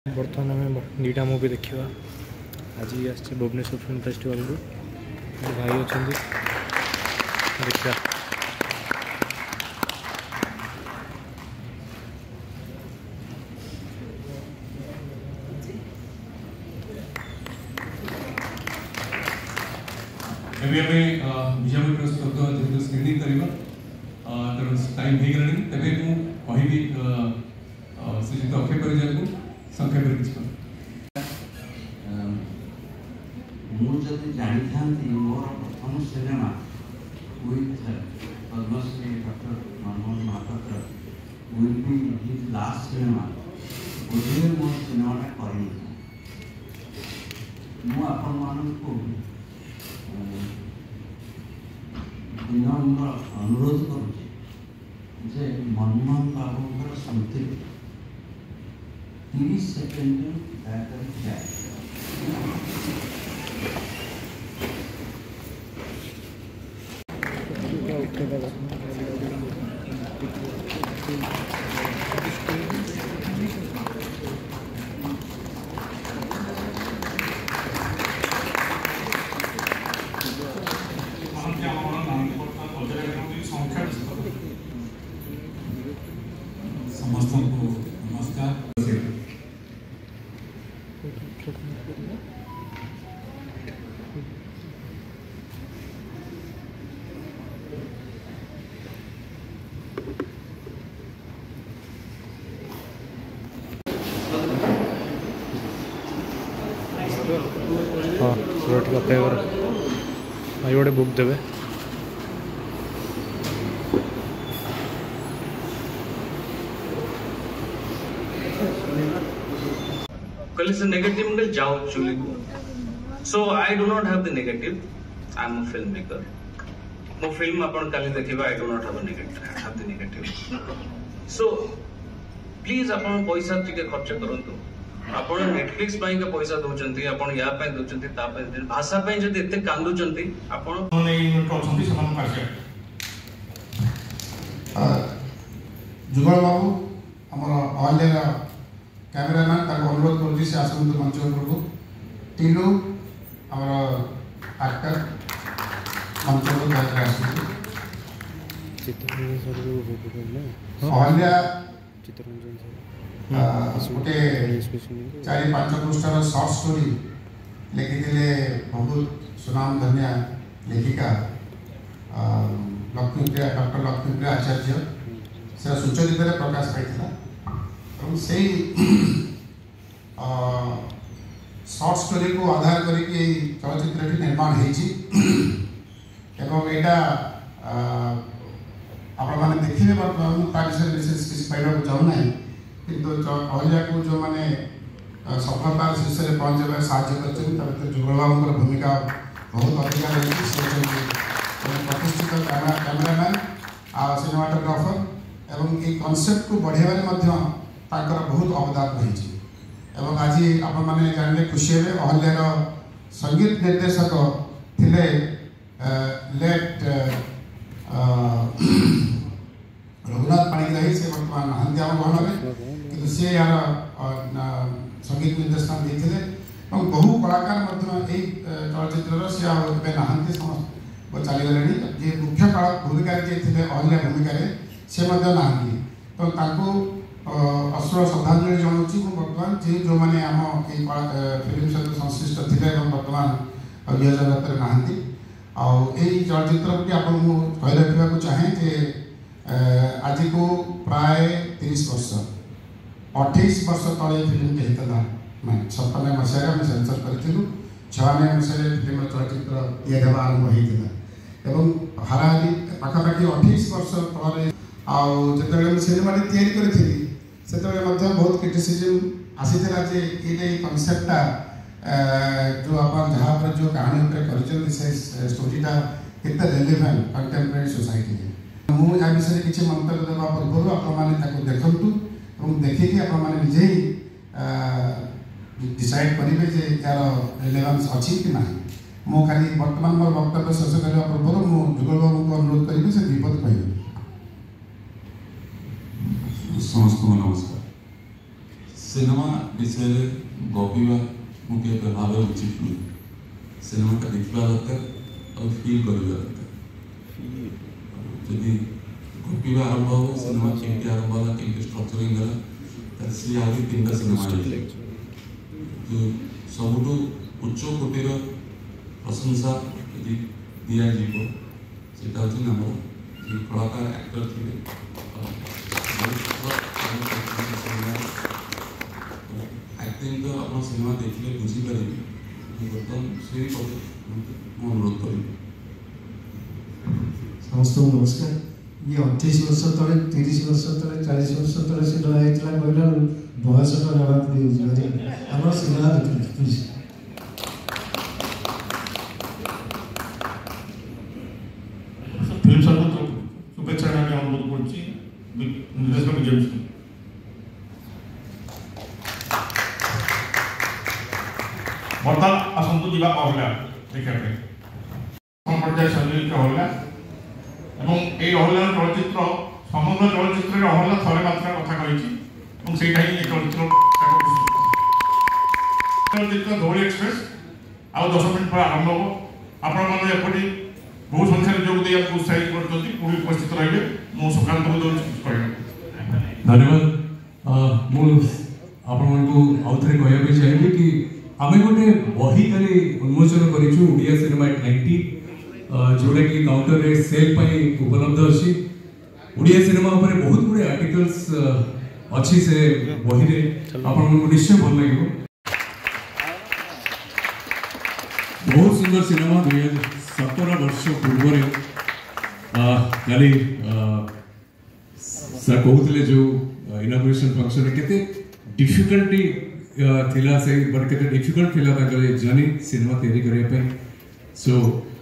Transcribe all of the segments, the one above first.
बर्तमान आम दुईटा मुवी देखा आज आस भुवनेश्वर फिल्म फेस्टिवल को भाई अच्छा देखा विजय स्क्रीनिंग करवा टाइम हो गलानी तेरे मुझे श्रीजुक्त अक्षय परिजा को संक्षेप मुझे जानी था मोर प्रथम cinema with Padmashri doctor Manmohan Mahapatra will be his last cinema बोधे मो सिनेमाटा करनी को विनम्र अनुरोध करुचे मनमोहन बाबू स्मृति 30 सेकेंड जाए समस्त को नमस्कार। हाँ रोटी अपेक्षा कर गोटे बुक देवे Is a negative angle जाओ चुली को. So I do not have the negative. I am a filmmaker. मो फिल्म अपन काली देखिबा I do not have a negative. I have the negative. So please अपन पैसा टिके खर्च करंतु. अपन Netflix ପାଇଁ के पैसा दोचंती अपन या ପାଇଁ दोचंती ता ପାଇଁ भाषा ପାଇଁ जदि एते कांदुचंती अपन नै यूनिट अछंती समान कार्य जुगल बाबू हमर ऑलरेडी कैमरामैन अनुरोध कर आसतु मंच को टीनू आमर एक्टर मंच अहल्या गोटे 4-5 पृष्ठार सर्ट स्टोरी लिखी बहुत सुनाम धन्या लेखिका लक्ष्मीप्रिया डॉक्टर लक्ष्मीप्रिया आचार्य से सुचरित प्रकाश पाई से शॉर्ट स्टोरी को आधार करके चलचित्र निर्माण होटा आप देखिए विशेष किसी पाइबा चाहूना किंतु अहल्या को जो मैंने सफलतार शीर्ष में पहुँचे साहय जुगल बाबू भूमिका बहुत अधिक रही प्रतिष्ठित कैमरामैन सिनेमाटोग्राफर एवं ये कॉन्सेप्ट को बढ़ावे बहुत अवदान रही आज आप जानते खुशी हे अहल्यार संगीत निर्देशक थिले लेट रघुनाथ पाणिग्राही से बर्तमान नहांती आम भवन में सी यार संगीत निर्देशन देते बहु कलाकार चलचित्र सी नहांती समस्त चलीगले जी मुख्य भूमिका थे अहल्या भूमिका से नहांती तो अश्र श्रद्धांजलि जनाऊँगी बर्तमान जी जो मैंने आम फिल्म सहित संश्लिष्ट थे बर्तमान अभिया जगत में नहांती आई चलचित्र कही रखा चाहे जे आज को प्राय 30 वर्ष 28 वर्ष तले फिल्म होता मैं 97 मसीह आम सेन्सर करूँ 96 मसीह फिल्म चलचित्र या आरंभ होता हाराहारी पाखापाखि 28 वर्ष तले आते सिनेमा तैयारी से बहुत क्रिटिसिजम आसीला जे ये कनसेप्टा जो आप जहाँ पर जो कहानी कर स्टोरीटा केते रेलेवेंट कंटेम्परेरी सोसाइटी मुझे या विषय किसी मंतव्य देवा पूर्व आप देखु और देखिए आपजे ही डिसाइड करेंगे यार रेलेवेंस अच्छी कि ना मु खाली बर्तमान मोर वक्तव्य शेष करने पूर्व मुझे जुगल बाबू को अनुरोध करी से विपद कह समस्त को नमस्कार। सिनेमा विषय गपिवा मुझे भाव उचित नुहे सिनेमा देखा दरकार और फील कर दरकार जदि गपिवा आरंभ हो सिनेमा केमती आरंभ है केमती स्ट्रक्चरिंग है सी आगे 3टा सिनेमा जो सबुठू उच्च कोटीर प्रशंसा यदि दिया जीवो सेटा होछि हमर जे कलाकार एक्टर थिले एक्टिंग तो अपन सिनेमा देखले बुझी पारे बर्तमान से अनुरोध करी समस्त नमस्कार ये 28 वर्ष तले 30 वर्ष तले 40 वर्ष तले से डरा हेतला कहला बयस का जवाब दे हमर सिनेमा देखि फिल्म सर्वत्र शुभेच्छा मैं अनुरोध करछि निर्देशक विजय सिंह बर्तमान आसंतु जीवा अहला देखा पर्याय शैली अहला এবং এই অহল্যার চলচ্চিত্র সমগ্র চলচ্চিত্রের অহল্যা থরে মাত্রার কথা কইছি এবং সেইটাই এই চলচ্চিত্র ধৌলি এক্সপ্রেস ଆଉ 10 ମିନିଟ୍ ପରେ ଆରମ୍ଭ ହେବ ଆପଣମାନେ ଏପରି ବହୁ ସଂଖ୍ୟାରେ ଯୋଗ ଦେଇ ଆମକୁ ଉତ୍ସାହିତ କରୁଛନ୍ତି ପୁଣି ଉପସ୍ଥିତ ରହିବେ ମୁଁ ସୁକାନ୍ତକୁ ଦେଉଛି କିଛି କହିବାକୁ धन्यवाद आपको आउ थे कहना चाहिए कि आम गोटे बही खाली उन्मोचन करूँ ओडिया सिनेमा 90 जोटा कि काउंटर रे सेल उपलब्ध अच्छी ओडिया सिनेमा उपर बहुत गुड़े आर्टिकल्स अच्छी से बही रे आपको निश्चय भल लगे बहुत सुंदर सिनेमा 2017 वर्ष पूर्व खाली सर कहते जो इनागुरेशन फंक्शन केते डिफिकल्टी थिला से बट केते डिफिकल्ट थिला ताकर जर्नी सिनेमा तैयारी करिया पे सो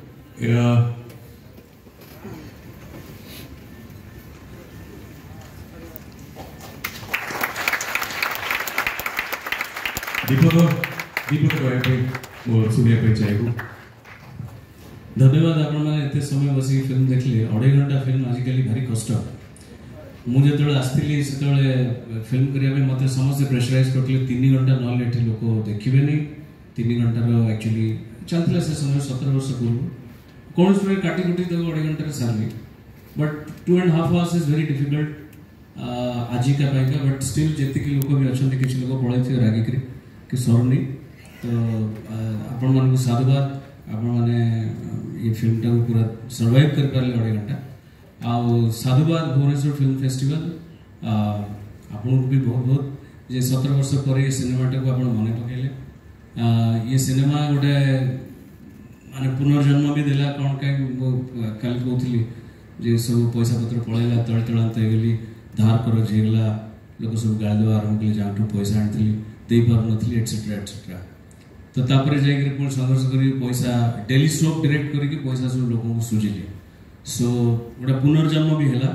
दीपक कहया पे मोर सुनिया पे चाहिए धन्यवाद आपण माने एते समय बसी फिल्म देखले 2.5 घंटा फिल्म आजिकली भारी कष्ट मुझे जो आसती से फिल्म करने मत समस्त प्रेसराइज करते 3 घंटा ना ये लोक देखिए नहीं 3 घंटार एक्चुअली चलता से समय 17 वर्ष पूर्व कौन काटी कुटी तो 2.5 घंटे सारे but 2.5 hours is very difficult आजिका पाइका बट स्टिल जी लोक भी अच्छा किसी लोग पड़े रागिक कि सरुनी तो आपण मान साधुवाद आपण मैंने ये फिल्म टाक पूरा सर्वाइव कर पारे 2.5 घंटा आउ साधुवाद भुवनेश्वर फिल्म फेस्टिवल आपको भी बहुत बहुत जे 17 वर्ष पर ये सिनेमाटा को आप मन पकड़े ये सिनेमा गोटे माने पुनर्जन्म भी देला कौन कहीं कल कहती जे सब पैसा पत्र पड़ेगा तले तलांत गली धार कर झेगला लोक सब गाड़ी देवा आरंभ कले जहाँ पैसा आनी दे पार नी एटसेट्रा एटसेट्रा तो तापर जाकर पुणी संघर्ष कर पैसा डेली सोप डायरेक्ट करके पैसा सब लोक सुझिले सो गोटे पुनर्जन्म भी है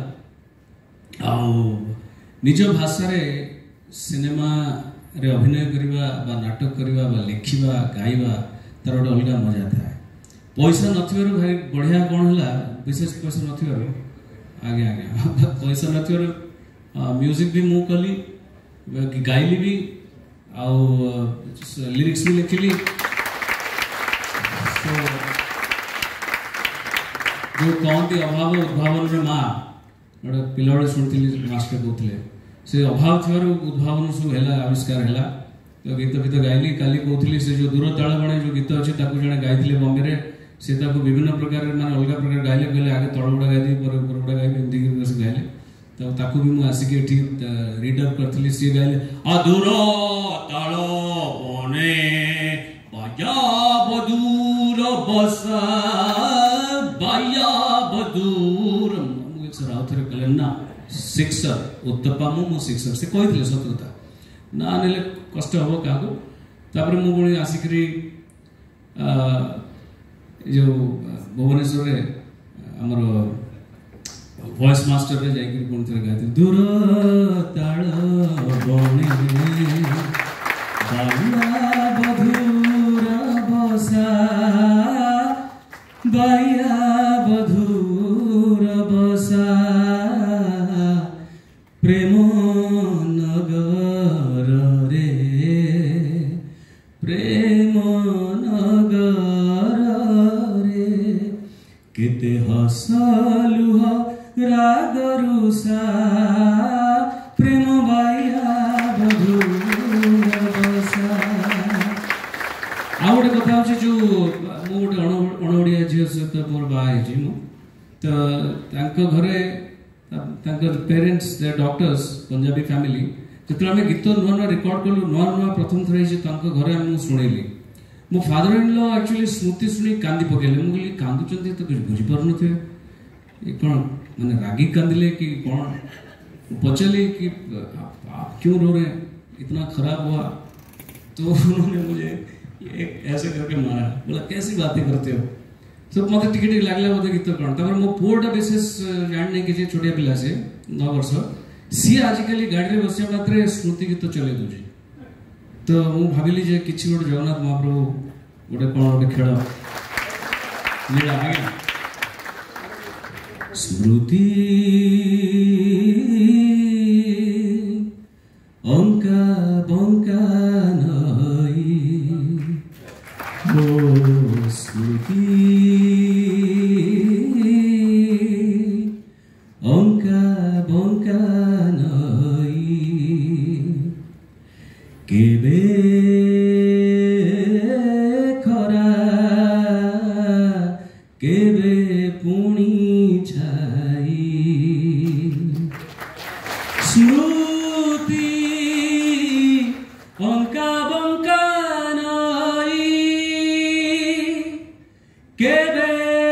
निज भाषा रे सिनेमा रे अभिनय करवा नाटक करवा लिखा गाइबा तार गोटे अलग मजा था पैसा नथिबार भाई बढ़िया कौन है विशेष पैसा नथिबार आगे आगे पैसा नथिबार म्यूजिक भी मु कली गाइली भी आउ लिरिक्स भी लिखिली जो कहती अभाव उद्भावन माँ गोटे पिला शुणी मास्टर कहते से अभाव थी उद्भावन सब है आविष्कार है तो गीत गीत गाइली काली कहती से जो दूर ताल बणे जो गीत अच्छे जड़े गाई बॉम्बे में से विभिन्न प्रकार मान अलग प्रकार गाइले कहले आगे तल गुड़ा गाई ऊपर गुड़ा गाइबे एमती गाइले तो ताकू भी मुझे आसिक रीड अप करी सी गाइले अदूर ताल बने बाजा बदूर बसा बाया बदूर सर आउ थे कहले ना सिक्सर उत्तपा मु सिक्सर से कहते सत कथा ना ने कष्ट हम क्या तापर मुझे आसिक जो भुवनेश्वर आमर वॉइस मास्टर रे जाकर पुणी थे गाते दूर ताल बने बाया बधूर बसा बाया बधूर बसा प्रेम नगर प्रेम नगर रे केते हस लुह राग रुषा प्रेम बाया बधुर बसा। आ गोटे कथा अच्छे जो गोटे अणओडिया झील सहित मोर बाहर तो घरे पेरेंट्स डॉक्टर्स पंजाबी फैमिली जो आम गीत नुआ नुआ रिकॉर्ड कलु नुआ नुआ प्रथम थर घरे आम शुणेली मो फादर इन लॉ एक्चुअली स्मृति शुणी कांदी पकेले मुझे कांदुचंती तो कुछ बुझीपार थे कौन मैंने रागी कांदिले कि कौन पचाली कि आप क्यों रो रहे इतना खराब हुआ तो उन्होंने मुझे ऐसे करके मारा बोला कैसी बातें करते हो सब मत टिके टिके लगला बोधे गीत कौन तापर मो पुओटा विशेष जानने के छोटिया पिला से 9 वर्ष सी आजिकली गाड़ी में बसिया मात्रे स्मृति गीत चले दूजे तो मु भाविली जे किछि गोटे जगन्नाथ महाप्रभु गोटे कौन गोटे खेल लीला आगे स्मृति अंका बंका नई ओ स्मृति अंका बंका नई केबे खरा केबे पुणी छाई स्मृति अंका बंका नई केबे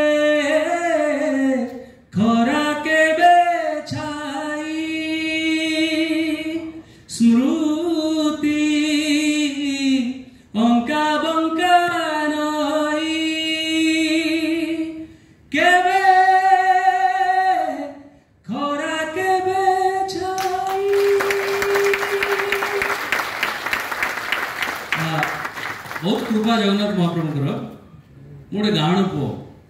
खरा केबे छाई स्मृति अंका बंका नई केबे खरा केबे छाई। बहुत कृपा जगन्नाथ महाप्रभुଙ୍କର मोटे गाण पुओ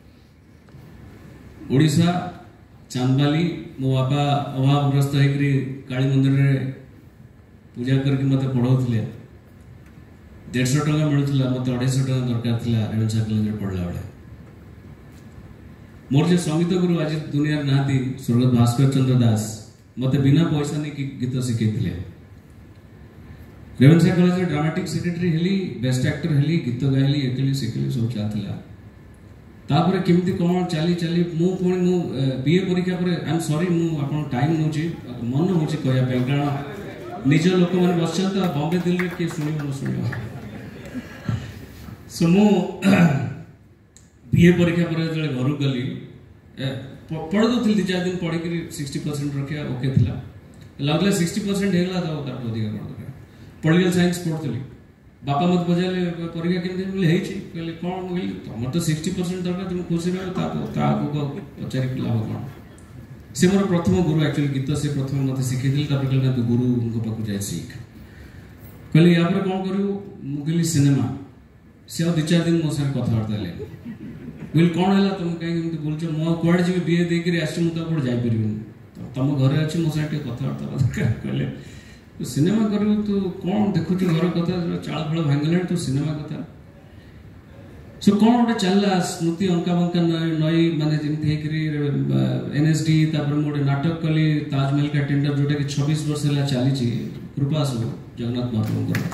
ओडिशा चांदबाली मो बापा अभावग्रस्त होकर काली मंदिर रे पूजा करके मत पढ़ाऊले 150 टका मिलूला मत 250 टका दरकार था रेवेन्सा कॉलेज पढ़ला बेले मोर जो संगीत गुरु आज दुनिया नाती स्वर्गत भास्कर चंद्र दास मत बिना पैसा नहीं गीत शिखे रेवेन्सा कॉलेज ड्रामाटिक सेक्रेटरी हेली बेस्ट एक्टर हेली गीत गाइली एकली शिखली सब चलता तापर केमती कौन चली चली मु बीए परीक्षा पर आई एम सॉरी मु आपन टाइम नोची मन होची कहया पे कारण निज लोक माने बसछन त बॉम्बे दिल्ली के सुनियो सो मु बीए परीक्षा पर जले घर गली पढ़ दो 2-4 दिन पढ़ी के 60% रखिया ओके थिला लगला 60% हेला त तार अधिक कर पॉलिटिकल साइंस पढ़तली बापा मत बजाले परीक्षा केमती बोले हेछि कहले कोन बोली तुम तो 60% दरकार तुम खुशी रहो ता को पचारि लाभ कोन से मोर प्रथम गुरु एक्चुअली गीत से प्रथम मते सिखै दिल तापर कहले तू गुरु उनको पाकु जाय सीख कहले या पर कोन करू मु कहली सिनेमा से 2-4 दिन मो सर कथा वार्ता ले बोल कोन हला तुम काई केमती बोलछ मो कोड जे बीए दे के आसी मु त कोड जाय परिबिन तुम घरे अछि मो सर कथा वार्ता कहले तो सिनेमा करू तो कौन देखु घर कथा चाल फल भांगले तो सिनेमा कथा सो कौन गोटे चलला स्मृति अंका बंका नई माने जेमती हेकरी एनएसडी तापर मोटे नाटक कली ताजमहल का टेंडर जोटा कि 26 वर्ष हला चली छी कृपा सब Jagannath Mahaprabhu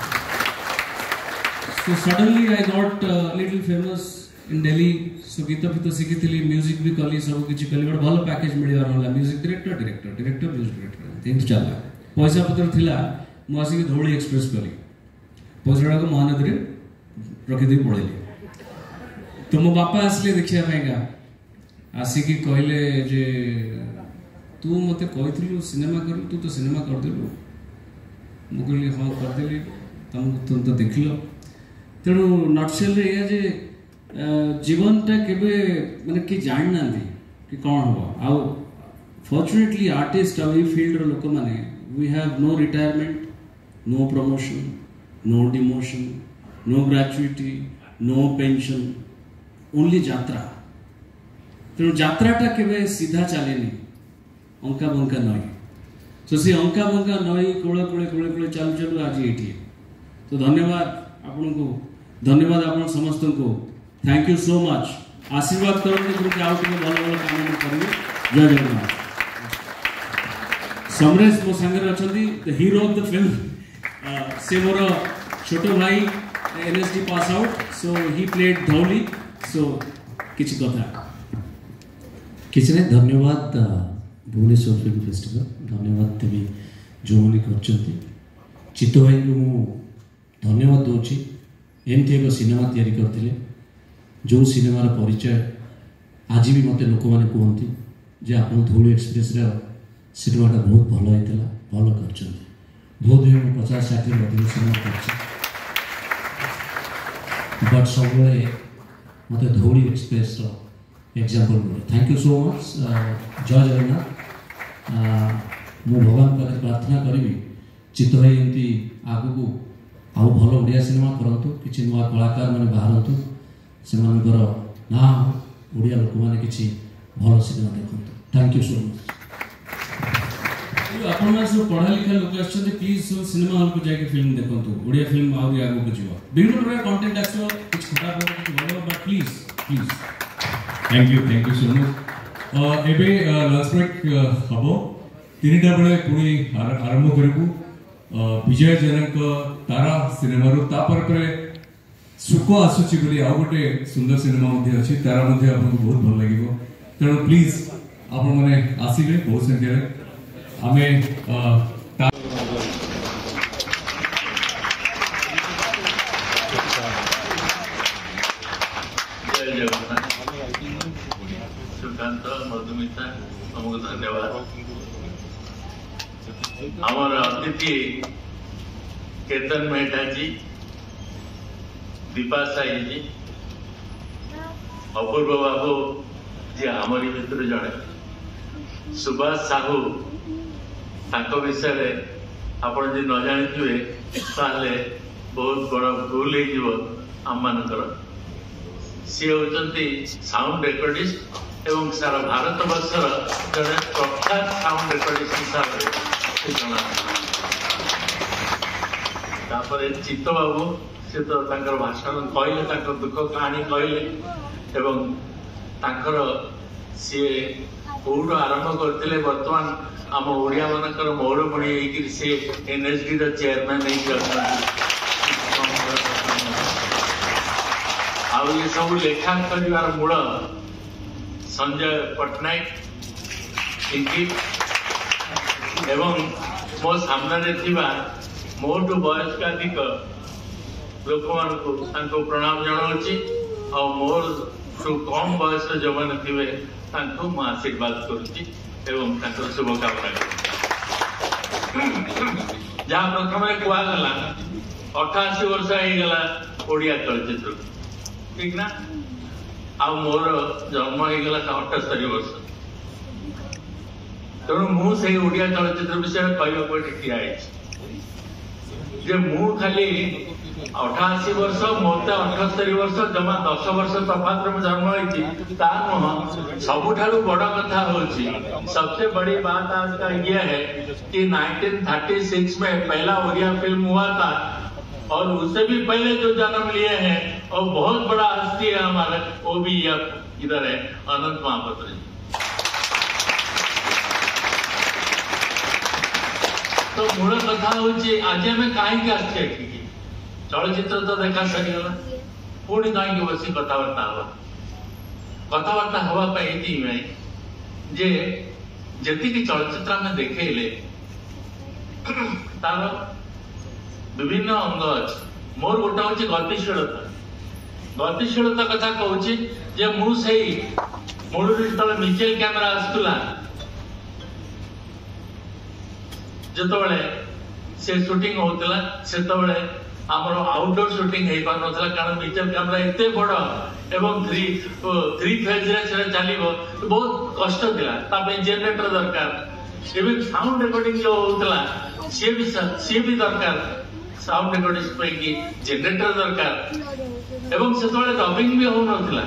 so suddenly I got little famous in Delhi so गीत फित शिखी म्यूजिक भी कली सब किछि कली बड़ भल पैकेज मिलिया रहला music director music director think चला पैसा पत्र थिला मु आसिक धौली एक्सप्रेस कली पैसा को महानदी रखी पड़ेली तो मो बापा आसले देखिया पाएगा आसिकी कहले जे तू मते कहिथिलु सिनेमा करू तू तो सिनेमा कर देलु मु कहली हां कर देली तुम तो देखलो तेणु नटसेल रे या जे जीवनटा केबे माने कि जान नांदी कि कोन हो आ फॉर्चुनेटली आर्टिस्ट आ फील्ड रो लोक माने we have no retirement no promotion no demotion no gratuity no pension only यात्रा तेणु यात्राटा केबे सीधा चलेनी अंका बंका नई सो से अंका बंका नई कोले कोले कोले कोले चालू चालू आज एठी तो धन्यवाद आपन को धन्यवाद आपन समस्त को थैंक यू सो मच आशीर्वाद करते कि आउ टिके भल भल काम करिवे जय जगन्नाथ समरेश मो संगे अछंती the hero of the film से मोर छोटो भाई NSD pass out so he played Dhauli so किछि कथा किसी ने धन्यवाद भुवनेश्वर फिल्म फेस्टिवल धन्यवाद देवी जो मैंने कर चित्त भाई को धन्यवाद दूची एमती एक सिनेमा तैयारी करते जो सिनेमार परिचय आज भी मत लोक मैंने कहते जे आप धौली एक्सप्रेस सिनेमाटा बहुत भल होता भल कर बहुत हुए 50-60 अधिक सिनेमा कर बट सब मत धौली एक्सप्रेस एग्जाम्पल बोले थैंक यू सो मच जय जगन्नाथ मु भगवान पाखे प्रार्थना करी चित्त भाई एमती आगू आउ भल ओडिया सिनेमा करतु किसी नुआ कलाकार मैंने बाहर से ना ओडिया लोक मैंने किसी भल सिनेमा देखु थैंक यू सो मच आपण सब पढ़ा लिखा लोक आछन प्लीज सब सिनेमा हॉल को जाके फिल्म देखंतु ओडिया फिल्म आउ आगू को जीवा विभिन्न प्रकार कंटेंट आछो कुछ खटा कुछ भलो but please thank you so much एबे लंच ब्रेक हबो 3टा बेले पुणी आरंभ करबू विजय जनक तारा सिनेमा रो तापर पर सुख आसुची बोली आ गोटे सुंदर सिनेमा मध्ये अछि तारा मध्ये आपको बहुत भल लागिवो तेणु प्लीज आपण माने आसीबे बहुत संख्या रे आमे जय जगन्नाथ सुकांत मधुमिता तुमको धन्यवाद हमार अतिथि केतन मेहता जी दीपा साई जी अपूर्व बाबू जी हमारी भितर जड़े सुभाष साहू ताको विषय आपण जी न जानी ताले बहुत बड़ भूल हो आम मानकर सी होती साउंड रेकर्डिस्ट एवं सारा भारत वर्षर जड़े प्रख्यात साउंड रेकर्डिस्ट हिसाब से जना चित्त बाबू से तो भाषण कहले दुख कहानी कहले एवं सी कौटू आरंभ करते बर्तमान आम ओडिया मानकर मौड़मणि से एनएसडी चेयरमैन आउ ये सब लेखांकन मूल संजय पट्टनायक पिंकी एवं मो सामने मोटू वयस्काधिक लोक मान प्रणाम जनाऊँगी और मोर कम बयस जो मैंने थे मुझे आशीर्वाद करुच्ची शुभकामना जहाँ प्रथम कहगला 88 वर्ष होगला ओडिया चलचित्र ठीक ना आ मोर जन्म होगला 78 वर्ष तेणु मुझे ओडिया चलचित्र विषय कहवाक ठिया जे मु खाली 88 वर्ष मत 78 वर्ष जमा 10 वर्ष तफात में जन्म होती सबुठ बड़ कथा सबसे बड़ी बात आज का यह है कि 1936 में पहला ओडिया फिल्म हुआ था और उससे भी पहले जो जन्म लिए हैं और बहुत बड़ा हस्ती है हमारे वो भी इधर है अनंत महापात्र जी। तो मूल कथा हूँ आज आम कहीं आसचे चलचित्र तो देखा सरीगला पुणी कहीं बस कथबार्ता हाँपाई जे जी चलचित्र आम देखेले तार विभिन्न अंग अच्छे मोर गोटे हूँ गतिशीलता कथा कहूँ जे मुझे मूल जो मिचेल कैमेरा आसूला जिते से शूटिंग होता से आमर आउटडोर शूटिंग हो पार ना कारण मिचेल कैमेरा एत बड़ एवं थ्री फेज रे चलो बहुत कष्ट था जेनेटर दरकार एवं साउंड रेकर्डिंग जो होता सी भी दरकार साउंड रेकर्डिंग जेनेटर दरकार एवं से डबिंग भी हो ना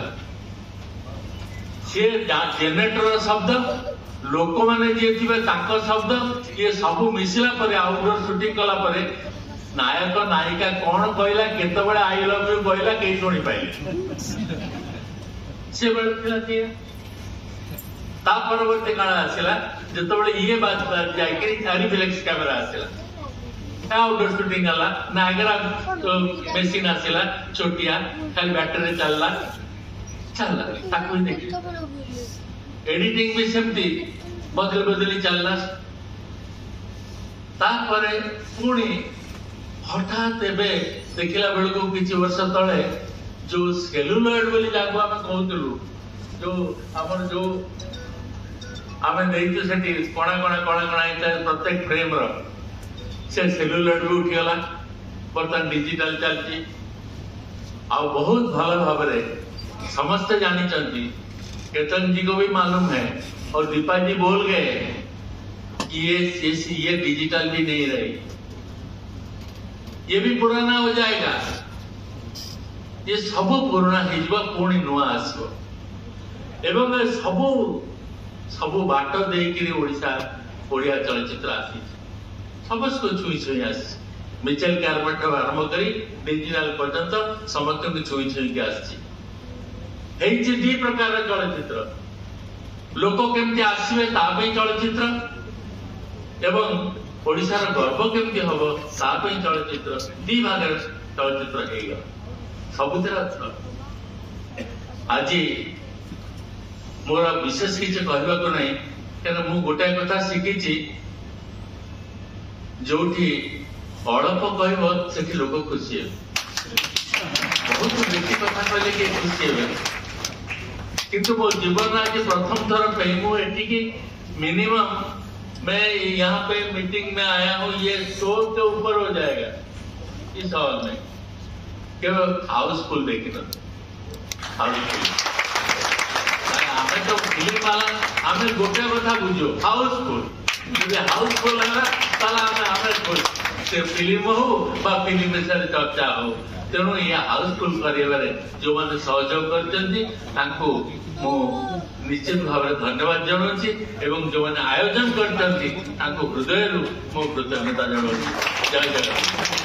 सी जेनेटर शब्द लोक मैंने जी थे शब्द ये सब मिसला आउटडोर शूटिंग कला नायक नायिका कौन कहला केतबेले आई लव यू कहला के शुणी पाइले से बड़े ता परवर्ती काल आसला जितेबाला ये बात जाकि रिफ्लेक्स कैमेरा आसला आउटडोर शूटिंग गला नायगरा मेसीन आसला छोटिया खाली बैटरी चलला ताकू देखी एडिटिंग भी सेमती बदल बदली चलना तापरे पुणी हठात एबे देखिला बेलू किसी वर्ष तले जो सेलुलॉइड बोली जाको आमे कहतलु जो हमर जो आमे देइछु सेठी कोणा कोणा कोणा कोणा इता प्रत्येक फ्रेम रो से सेलुलॉइड भी उठी गला बर्तन डिजिटल चलची आ बहुत भल भाबरे समस्त जानी चंती केतन जी को भी मालूम है और दीपा जी बोल गए कि ये डिजिटल भी नहीं रही, ये भी पुराना हो जाएगा, ये सब पुराना हिजबा पुणी नुआ आसो एवं सबु सबु बाट देकरी ओडिशा ओडिया चलचित्र आसी सबको छुई छुई आसी मिचेल कार्बन आरंभ करी डिजिटल पर्यंत समस्त को छुई छुई के आसी हेइछि दी प्रकार चलचित्र लोक केमती आसवे तापई चलचित्र एवं ओडिशार गर्व केमती हबो तापई चलचित्र दी भाग चलचित्र हेगा सबुतिर आज मोर विशेष किसी कहवा को नहीं क्या मु गोटे कथा शिखी जो अल्प कह से लोक खुशी है बहुत बेसी कथा कहले कि खुशी है किंतु मो जीवन आज प्रथम थर पे मुझे मिनिमम मैं यहाँ पे मीटिंग में आया हूँ ये 100 के ऊपर हो जाएगा इस हॉल में केवल हाउसफुल देखी ना हाउसफुल हमें तो फिल्म वाला हमें गोटे कथा बुझो हाउसफुल हाउसफुल है हमें खुश से फिल्म हो फिल्म विषय चर्चा हो तेणु ये हाउसफुल कर जो मैंने सहयोग कर निश्चित भाव में धन्यवाद जनाऊँगी एवं जो मैंने आयोजन कर हृदय मो कृतज्ञता जनाऊँगी जय Jagannath.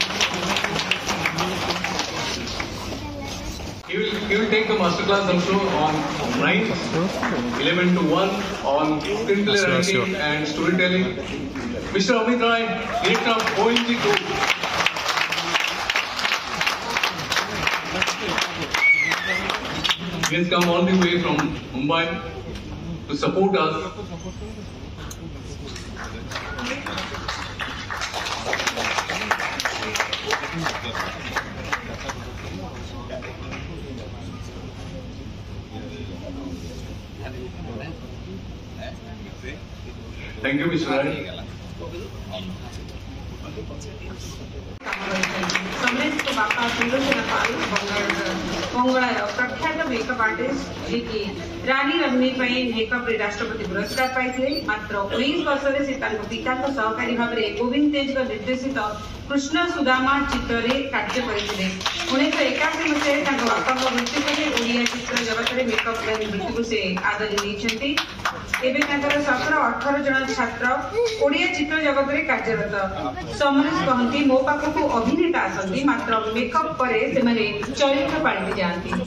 He will take the masterclass also on 9th, 11 to 1 on screenplay writing and storytelling. Mr. Amit Rai, director of OMG Group. He has come all the way from Mumbai to support us. Thank you, Mr. Rai. Samaresh को बापा सुलोचना पाल बंगाल प्रख्यात makeup artist जी की रानी रमनी makeup राष्ट्रपति पुरस्कार पाई मात्र 19 वर्ष से पिता सहकारी भाव में गोविंद तेज निर्देशित कृष्ण सुदामा चित्र कार्य करते 1981 मसीह बापा मृत्यु पर ओडिया चित्र जगत में मेकअप वृत्ति को से आदरी नहीं 17-18 जन छात्र ओडिया चित्र जगत में कार्यरत समरेश कहती मो पाखक अभिनेता आसती मात्र मेकअप पर चरित्र पालटि जाती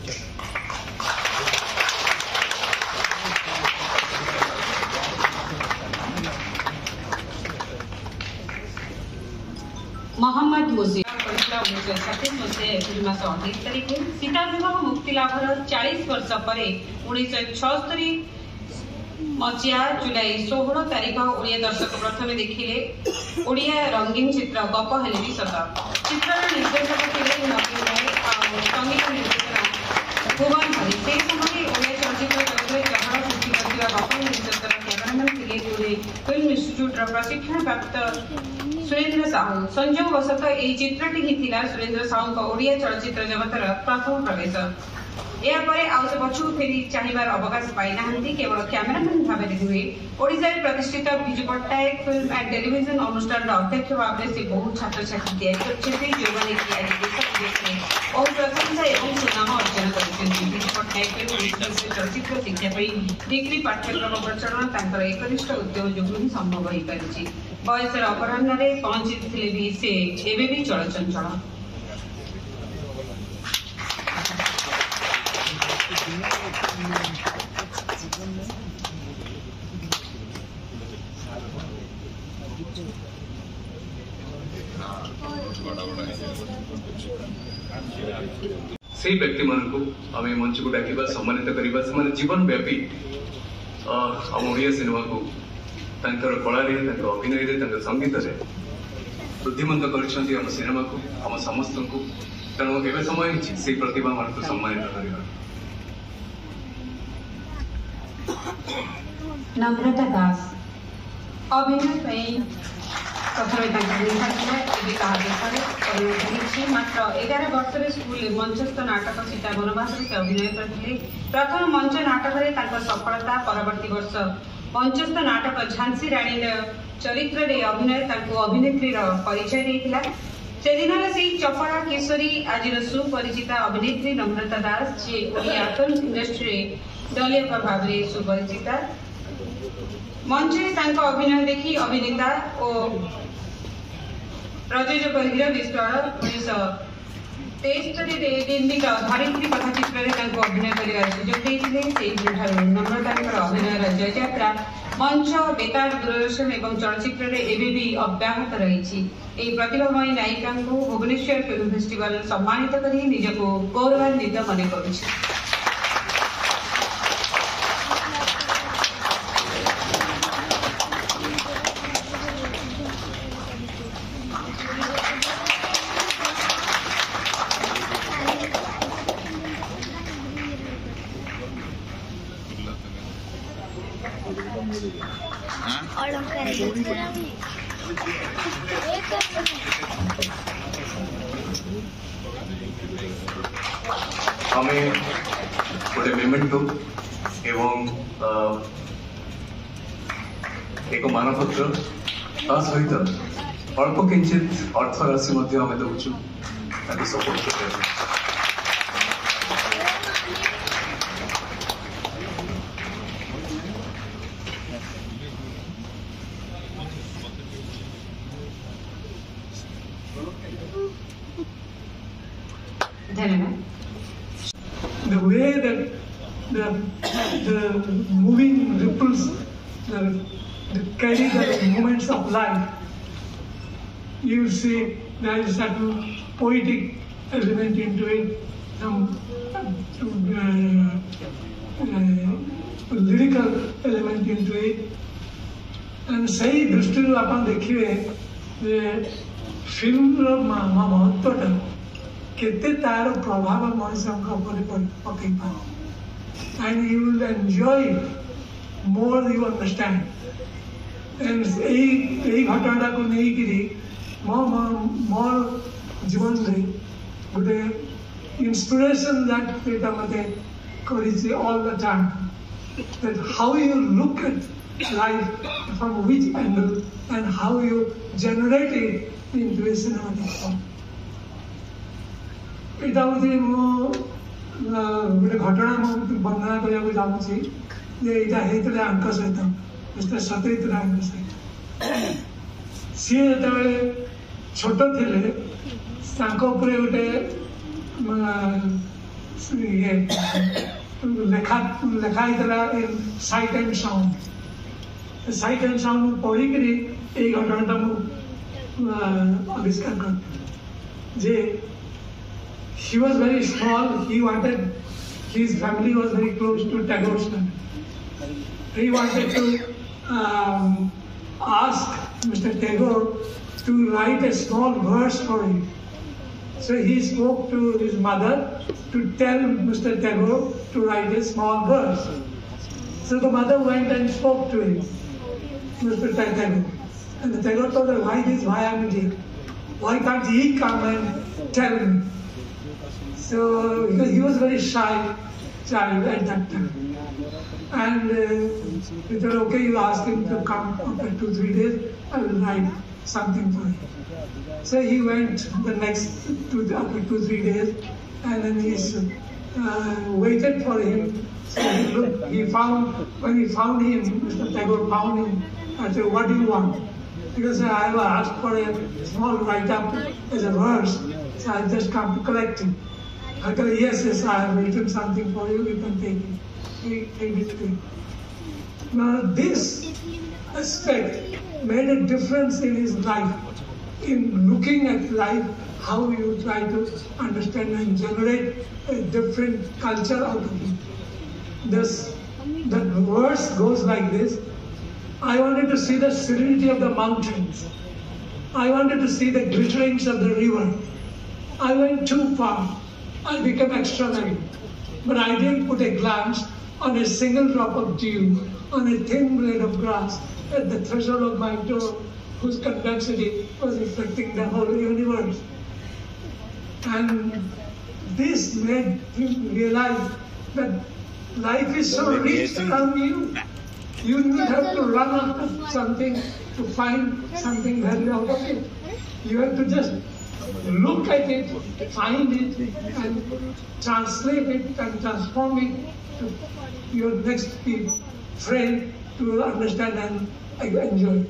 मोहम्मद मुजीब 1936 मसीह एप्रिल मास 28 तारिख सीता विवाह मुक्ति लाभर 40 वर्ष पर 1976 मसीहा जुलाई 16 तारिख ओडिया दर्शक प्रथम देखिले ओडिया रंगीन चित्र गप हेले भी सत चित्र निर्देशक थे नवीन राय और संगीत निर्देशक भुवन हरि से समय ओडिया चलचित्र जगत में चहल सृष्टि करथिबा गप निर्देशक कैमरामैन थे पूरे फिल्म इंस्टीट्यूट प्रशिक्षण प्राप्त सुरेंद्र साहू संजोग वशत यह चित्रटी ही सुरेंद्र साहू ओडिया चलचित्र जगतर प्रथम प्रवेश यापर आउे पछू फेरी चाहबार अवकाश पाई ना केवल कैमेरामैन भाव में नुहे ओडिशा प्रतिष्ठित Biju Patnaik film and television अनुष्ठान अध्यक्ष भाव में से बहुत छात्र छात्री तैयारी जो मैंने देश विदेश में बहुत प्रशंसा और सुनाम अर्जन कर विजु पट्टनायक चलचित्र शिक्षापी डिग्री पाठ्यक्रम प्रचलन एकनिष्ठ उद्योग जो संभव हो पारि। बयसर अपराह्न पहुंची भी से एबे भी चलचंचल। से व्यक्ति मान को आम मंच को डाक सम्मानित करवा से जीवन व्यापी आम ओडिया सिनेमा को कला अभिनय संगीत बुद्धिमंत कर सिनेमा को आम समस्त को तेणु केवे समय से प्रतिभा मान को सम्मानित करवा। नम्रता दास अभिनय मात्र 11 वर्ष स्कूल मंचस्थ नाटक सीता बनवास से अभिनय करते। प्रथम मंच नाटक सफलता परवर्ती वर्ष मंचस्थ नाटक झांसी राणी चरित्र रे अभिनय अभिनेत्री परिचय देता। से दिन से चपड़ा केशरी आज सुपरिचिता अभिनेत्री नम्रता दास जे ओडिया फिल्म इंडस्ट्री दलीय भाव में सुपरिचिता। मंचे अभिनय देखी अभिनेता और प्रयोजक हीरो विश्वाल 1973 निर्मित धरित्री कथाचित्र अभिनय कर सुजोग देते। नम्रता अभिनय जययात्रा मंच बेतार दूरदर्शन और चलचित्र एवं भी अब्याहत रही। प्रतिभामयी नायिका को भुवनेश्वर फिल्म फेस्टिवल सम्मानित कर निजक गौरवान्वित मन कर। हमें गोटे मेमेंटो एवं एक मानपत्र सहित अल्प किंचित अर्थ राशि आम दौचु सपोर्ट कर। The way that the moving ripples that carry the moments of life, you see there is a certain poetic element into it, some lyrical element into it, and सही दृष्टि अपन देखिए फिल्म महत्वटा केते तार प्रभाव मनुष्य पकई पाए and you will enjoy it more you understand and यही घटना को नहीं मोर जीवन में गोटे इंस्पिरेशन दैट मते करिछि all the time that how you look at life from which angle and how you generate it into a cinematic form. इटा हूँ गोटे घटना वर्णना करने चाहूँगी जे यहाँ होता आंक सहित मिस्टर सत्यजित राय सहित सी जो छोट थे गोटे लेखाई साइट एंड साउंड पढ़िक यही घटनाटा मुझे आविष्कार कर जे he was very small. He wanted, his family was very close to Tagore's family. He wanted to ask Mr. Tagore to write a small verse for him. So he spoke to his mother to tell Mr. Tagore to write a small verse. So the mother went and spoke to him, Mr. Tagore. And the Tagore told her, why am I here? Why can't he come and tell me? So he was a very shy child at that time, and we thought, okay, you ask him to come after 2-3 days, I will write something for him. So he went the next after 2-3 days, and then he waited for him. So when he found him, Mr. Tagore found him and said, what do you want? because I have asked for a small write-up as a verse, so I just come to collect it. I go, yes, I have written something for you, you can take it. Take it. Now this aspect made a difference in his life, in looking at life, how you try to understand and generate a different culture out of it. The verse goes like this: I wanted to see the serenity of the mountains. I wanted to see the glitterings of the river. I went too far. I became extravagant. But I didn't put a glance on a single drop of dew, on a thin blade of grass at the threshold of my door, whose convexity was reflecting the whole universe. And this made him realize that life is so rich around you. You don't have to run after something to find something value out of it. You have to just look at it, find it, and translate it and transform it to your next friend to understand and enjoy.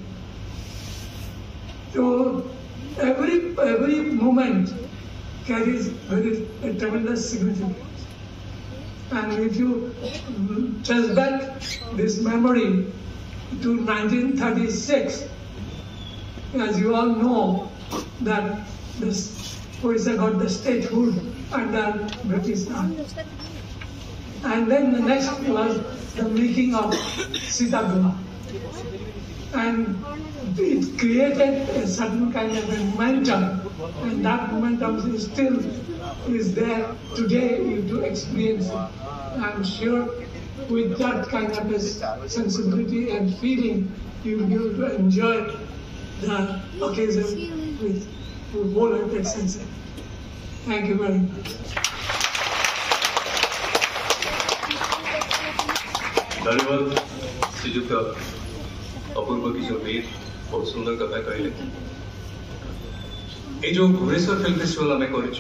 So every moment carries a tremendous significance. And if you trace back this memory to 1936, as you all know, that this Odisha got the statehood under British Raj. And then the next was the making of Sita Vivaha. And it created a certain kind of a momentum, and that momentum is still there today. You do experience it. I'm sure with that kind of a sensibility and feeling, you'll be able to enjoy the occasion with wholehearted sincerity. Thank you very much. धन्यवाद श्रीजुक्त अपूर्व किशोर वीर, बहुत सुंदर कथा कहले। ये जो Bhubaneswar film festival आम कर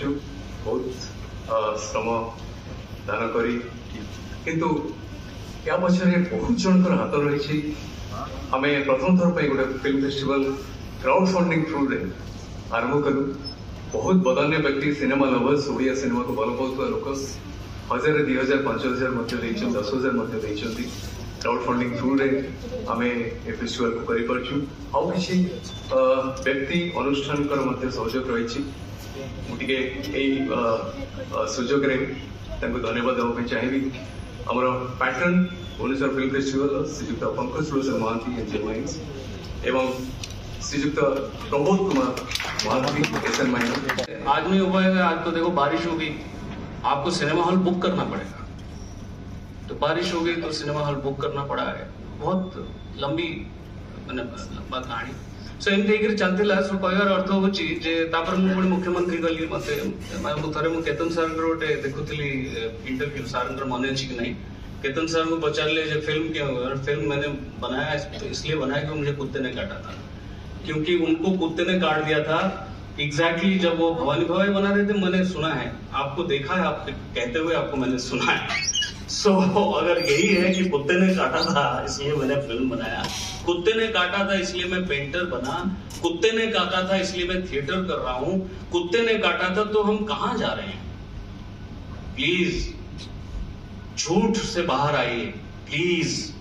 बहुत श्रम दान करी, किंतु या पछरे बहुत जनकर हाथ रही। आम प्रथम थर पर गोटे film festival crowd funding through रे आरंभ कलु। बहुत बदान्य व्यक्ति, सिनेमा लवर्स, ओडिया सिनेमा को भल पाउथुवा लोक 1000, 2000, 5000 मध्य 10,000 क्राउड फंडिंग थ्रू रे आम ए फेस्टिवल को करि परछु। आउ किछि व्यक्ति अनुष्ठान कर मध्य सहयोग रही। मुटिके एई सुजोग रे तांको धन्यवाद देबा चाहिबी। हमर patron Bhubaneswar film festival Srijukta Pankaj Lochan Mohanty NGO mines एवं श्रीजुक्त प्रमोद कुमार महांती एसएन माइंस। आज में हुआ है, आज तो देखो बारिश होगी, आपको सिनेमा हॉल बुक करना पड़ेगा। तो बारिश हो गई तो सिनेमा हॉल बुक करना पड़ा है। बहुत लंबी लंबा कहानी। सो एमती चलता। सो कहर अर्थ हूँ जे मुख्यमंत्री गली मत थे मुझे केतन सर गोटे देखुली इंटरव्यू, सर मन अच्छी कि नहीं, केतन सर को पचारे जो फिल्म क्यों, फिल्म मैंने बनाया तो इसलिए बनाया कि मुझे कुत्ते ने काटा था, क्योंकि उनको कुत्ते ने काट दिया था। एग्जैक्टली जब वो भवानी भवाई बना रहे थे, मैंने सुना है, आपको देखा है, आप कहते हुए आपको मैंने सुना है। सो अगर यही है कि कुत्ते ने काटा था इसलिए मैंने फिल्म बनाया, कुत्ते ने काटा था इसलिए मैं पेंटर बना, कुत्ते ने काटा था इसलिए मैं थिएटर कर रहा हूं, कुत्ते ने काटा था, तो हम कहां जा रहे हैं? प्लीज झूठ से बाहर आइए, प्लीज।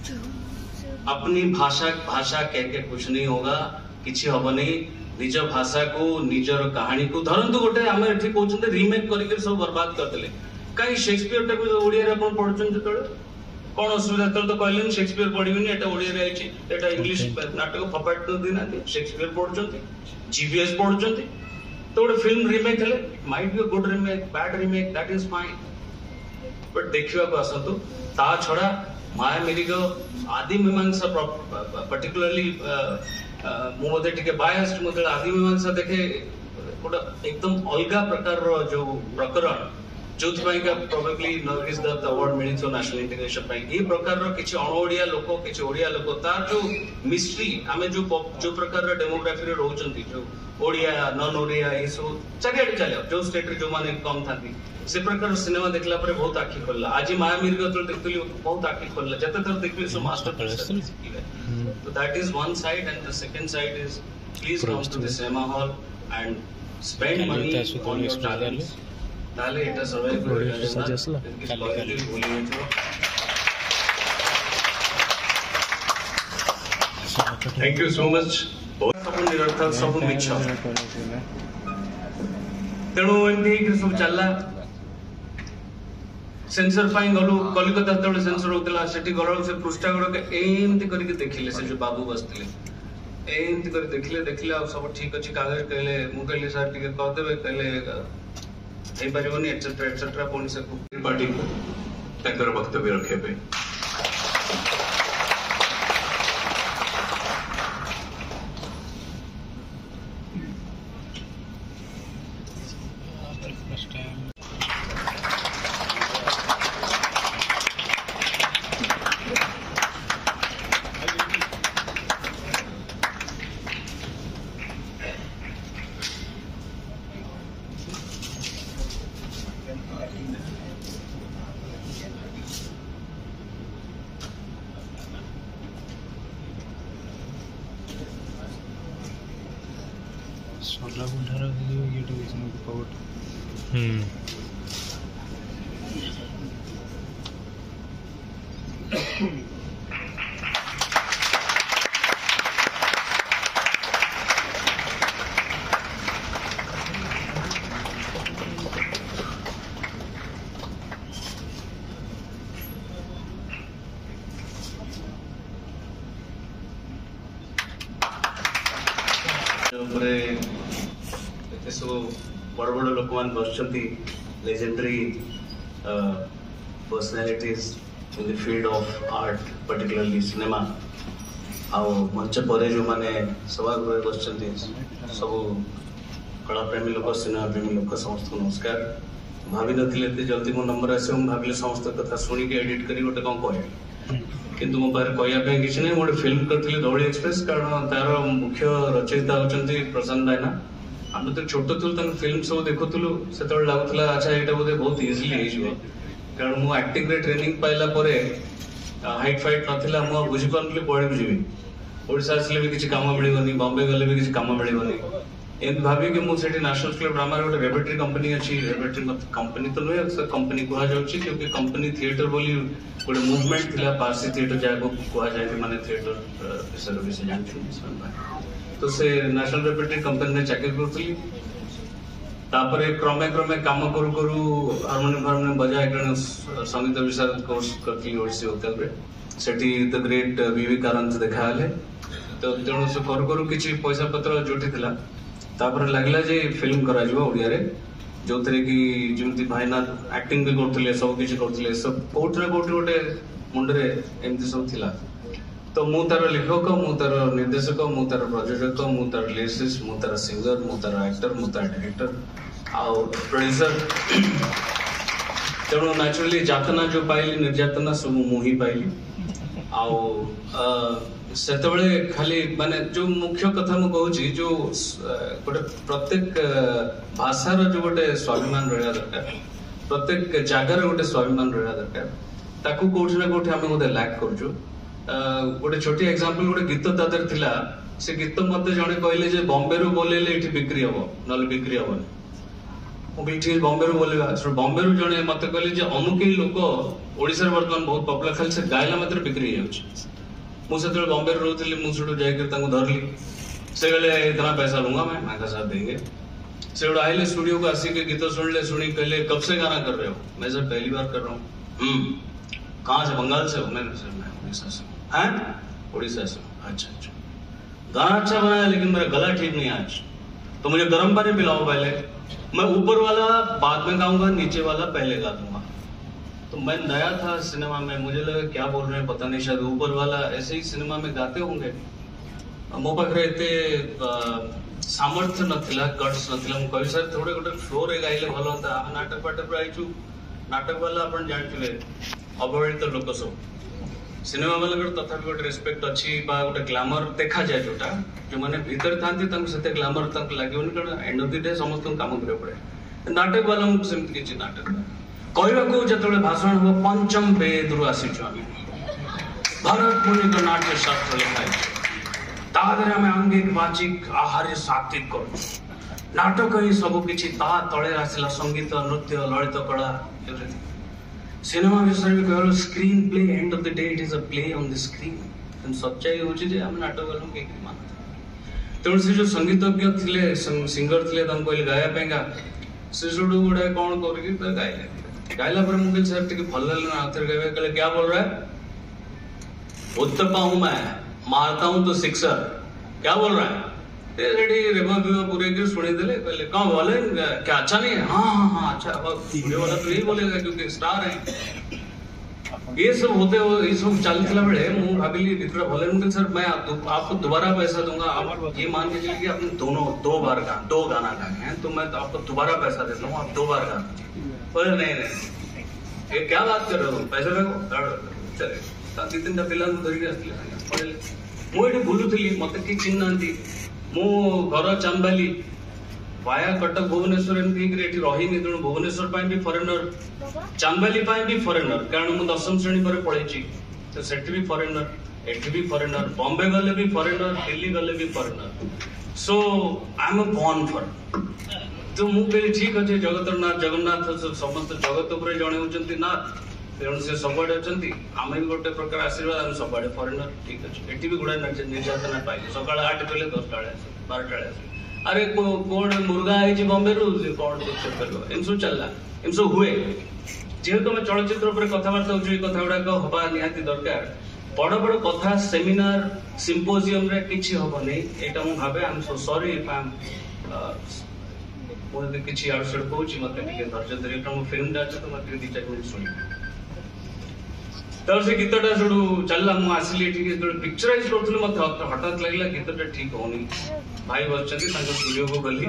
अपनी भाषा कह के कुछ नहीं होगा, किसी हम नहीं। निज भाषा को, निजर कहानी को धरतु। गोटे आम एठी कहते रिमेक करके सब बर्बाद करते। कहीं शेक्सपियर टाक ओडिया पढ़ुन जो कौन असुविधा? तो कहले शेक्सपियर पढ़ी, एटा ओडिया एटा इंग्लिश नाटक फपाट देना। शेक्सपियर पढ़ुं, जीवीएस पढ़ुं, तो गोटे फिल्म रिमेक है, might be good remake, bad remake, that is fine, but देखा आसतु। ता छड़ा माया मिरिग आदि मीमांसा पर्टिकुलरली मुझे टे बायस्ड, मुझे आदि मीमांसा देखे गोटे एकदम अलग प्रकार जो प्रकरण जो प्रोबेबली नॉर्थ द अवार्ड मिली नेशनल इंटीग्रेशन ये प्रकार किसी अणओडिया लोक किसी ओडिया लोक तार जो मिस्ट्री आम जो प्रकार डेमोग्राफी रोचंती जो ओडिया नॉन ओडिया ये सब चारिआडे चलो जो स्टेट जो माने कम था से प्रकार सिनेमा देखला पर बहुत आखि खोलला। आज माया मिर्ग देखली बहुत आखि खोलला, जते थर देखली so masterpiece. So that is one side, and the second side is please come to the cinema hall and spend money on your talents. ताले इटा survive Thank you so much. सब निरर्थक सब मिछ तेणु एमती सब चलला सेंसर फाइन गलु कलिकता तळे सेंसर होतला सेठी गलल से पृष्ठा गुडक एमती करके देखिले से जो बाबू बसतिले एमती कर देखिले आ सब ठीक अछि कागज कहले मु कहले सर टिके कह देबे कहले ए परिवनी एटसेट्रा पुनी से पार्टी को तंकर वक्तव्य रखेबे सोला गुंडारा ये तो इसमें पावट बड़ बड़ लोक मान बस legendary personalities in the field of art particularly cinema आउ मंच पर जो माने सभागृह बस सब कला प्रेमी लोक सिनेमा प्रेमी लोक समस्त नमस्कार भावी नथिले जल्दी मो नंबर आसे हम भाबिले समस्त कथा सुनी के एडिट करी गोटे कौन कहे किंतु मो पारे कहया पे किछ नै गोटे फिल्म करथिले धौली एक्सप्रेस कारण तार मुख्य रचयिता होचंती प्रशांत रायना आम तो छोट थी फिल्म सब देखुलु से लगुला अच्छा यहाँ बोधे बहुत इजिली हो कारण मु एक्टिंग रे ट्रेनिंग पाइला हाइट फाइट नाला मुझे बुझी पार्ली पढ़ी जी ओडिशा आसले भी किसी कम मिलनी बॉम्बे गले भी किसी कम मिलनी एम भाविक मुझे नेशनल स्कूल ड्रामा गोटे रेपेटरी कंपनी अच्छी रेपेटरी कंपनी तो नुहे कंपनी कहुच्छे क्योंकि कंपनी थिएटर बोली गोटे मुवमेंट थिला पारसी थिएटर जहाँ कहुए माने थिएटर विषय भी जानते तो से नेशनल रेपेटरी कंपनी में चाकरी करुली क्रमे क्रमे काम करू करू हारमोनियम फारमोनियम बजा एक संगीत विशारद कोर्स करती ओडिसी होटल रे सेठी द ग्रेट वीवी कारंत देखा हले तो तेणु से करू करू किछि पैसा पत्र जोटी थिला तापर लागला जे फिल्म करा जिवो ओडिया रे जोथरे कि जेमति भाईना एक्टिंग भी करथले सब किछि करथले सब कोठ रे कोठ गोटे मुंडरे एमति सब थिला तो मु तार लेखक मु तार निर्देशक मु तार प्रयोजक मु तार लिरिसिस्ट मु तार सिंगर मु तार एक्टर मु तार डायरेक्टर आउ प्रोड्यूसर तेणु नेचुरली जातना जो पाइली निर्यातना सब मु ही पाइली आउ सेतबळे खाली माने जो मुख्य कथा मु कहूची जो गोटे प्रत्येक भाषार जो गोटे स्वाभिमान रहया दरकार प्रत्येक जगार गोटे स्वाभिमान रहया दरकार ताकू कोठी ना कोठी हमें गोटे लैक करजु गोटे छोटी एग्जांपल गोटे गीत तादर थिला से गीत मते जणे कहले जे बॉम्बे रो बोलेले एठी बिक्री हबो नल बिक्री हबो मु बिठी बॉम्बे रो बोलेबा सो बॉम्बे रो जणे मते कहले जे अमुक ही लोक ओडिसा वर्तमान बहुत पॉपुलर खाली से गायला मात्र बिक्री होउछ मु सेतले बॉम्बे रो रहथली मु सुडो जाय के तांको धरली से गले इतना पैसा लूंगा मैं का साथ देंगे से उड़ आइले स्टूडियो को आसी के गीत सुन ले सुनी कहले कब से गाना कर रहे हो मैं सर पहली बार कर रहा हूं कहां से बंगाल से हो मैंने सर मैं उड़ीसा से हैं उड़ीसा से अच्छा अच्छा गाना अच्छा बनाया लेकिन मेरा गला ठीक नहीं आज तो मुझे गर्म पानी पिलाओ पहले मैं ऊपर वाला बाद में गाऊंगा नीचे वाला पहले गा दूंगा तो मैं नया था सिनेमा में मुझे लगा क्या बोल रहे हैं पता नहीं शायद ऊपर वाला ऐसे ही सिनेमा में गाते होंगे मो पाखरे एते सामर्थ्य नथिला कट्स नथिला मु कहि सर थोड़े गोटे फ्लो रे गाइले भलो होता नाटक पाटक आइचु नाटक वाला अपन जानथिले अवहेलित लोक सब सिनेमा वाला तथापि गोटे रेस्पेक्ट अच्छी गोटे ग्लामर देखा जाए जोटा जो मैंने भीतर था ग्लामर लगे कारण एंड ऑफ द डे समस्त काम करा पड़े नाटक वाला सेमती नाटक कहवाक जो भाषण हम पंचम वेद रु आसीचु आम भरत मुनि का नाट्य शास्त्र लिखा है तादरे आम आंगिक बाचिक आहार्य सात्विक कर नाटक ही सब किछि ता तळे आसिला संगीत नृत्य ललित कला एवरीथिंग सिनेमा विषय भी कहलो screen play end of the day it is a play on the screen सच्चाई होछि जे हम नाटक गलम के मान तेणु से जो संगीतज्ञ थिले सिंगर थिले तन कहले गाया पेगा से जोडू गुडा कोन करके तो गाइले गाइला पर मुकेल सर टिके भल ना आथर गावे कहले क्या बोल रहा है उत्तपा हूं मैं मारता हूं तो सिक्सर क्या बोल रहा है ते रेडी रेमा भी पूरे के सुने देले कहले कौन बोले क्या अच्छा नहीं है हां अच्छा वीडियो वाला तो यही बोलेगा क्योंकि स्टार है ये सब होते हो ये सब चलता बेले मु भाबिली भितर भले मुकेल सर मैं आपको दोबारा पैसा दूंगा आप ये मान के चलिए कि आपने दो गाना गाए हैं तो मैं तो आपको दोबारा पैसा देता हूँ आप 2 बार गाना बोले नहीं ये क्या बात कर रहे हो पैसे देखो चले दी 3टा पिला धरिक आसले मुझे बुलूली मत कि चिन्ह मु घर चांबाली वाया कटक भुवनेश्वर एमती रही तेणु भुवनेश्वर भी फरेनर चांबाली भी फरेनर कारण मु 10वीं श्रेणी पर पढ़ी तो सेठी भी फरेनर एठी भी फरेनर बॉम्बे गले भी फरेनर दिल्ली गले भी foreigner so I am born for तो मु कहली ठीक अच्छे जगतरनाथ जगन्नाथ समस्त जगत उपर जड़े होती नाथ तेणु से सबुआड़े अच्छा आम भी गोटे प्रकार आशीर्वाद आम सबुआड़े फरेनर ठीक अच्छे एटी भी गुड़ा निर्यातना पाइले सकाल 8 कहले 10टा 12टा अरे कौन मुर्गा है बॉम्बे रू कौन एम सब चलला एम सब हुए जेहेतु मैं चलचित्र पर कथबार्ता हो कथा गुड़ाक हवा निहाती दरकार बड़ बड़ कथा सेमिनार सिम्पोजियम रे किछि हबो नै एटा मु भाबे I am so sorry if I am मोर किछि आवश्यक कहूछि मते टिके धैर्य धरि मु फिल्म दा तो मते 2-4 मिनिट सुनि तब से गीतटा जोडू चलला मु आसिली ठीक है पिक्चराइज करथले मते हठात लागला गीतटा ठीक होनी भाई बच्चन स्टूडियो को गली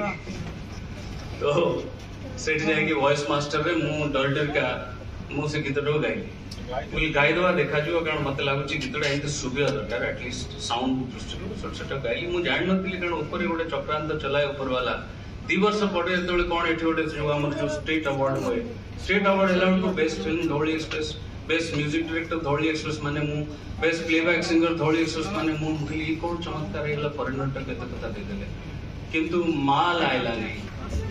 तो सेठ जाए वॉइस मास्टर रे मु डर का मु से गीतटा गाइली गाई दवा देखा जो कारण मत लागुची गीतटा एंत सुबिया दरकार एटलीस्ट साउंड दृष्टि छोटा गाइली मु जान नथिली कारण ऊपर गोटे चक्रांत चलाए ऊपर वाला 2 वर्ष पड़े तो कौन एठी गोटे जो हमर जो स्टेट अवार्ड होए स्टेट अवार्ड हला को best film Dhauli Express best music director Dhauli Express माने मु best playback singer Dhauli Express माने मु मुली कोन चमत्कार हेला फॉरेनर टा केते कथा दे देले किंतु माल आइला नहीं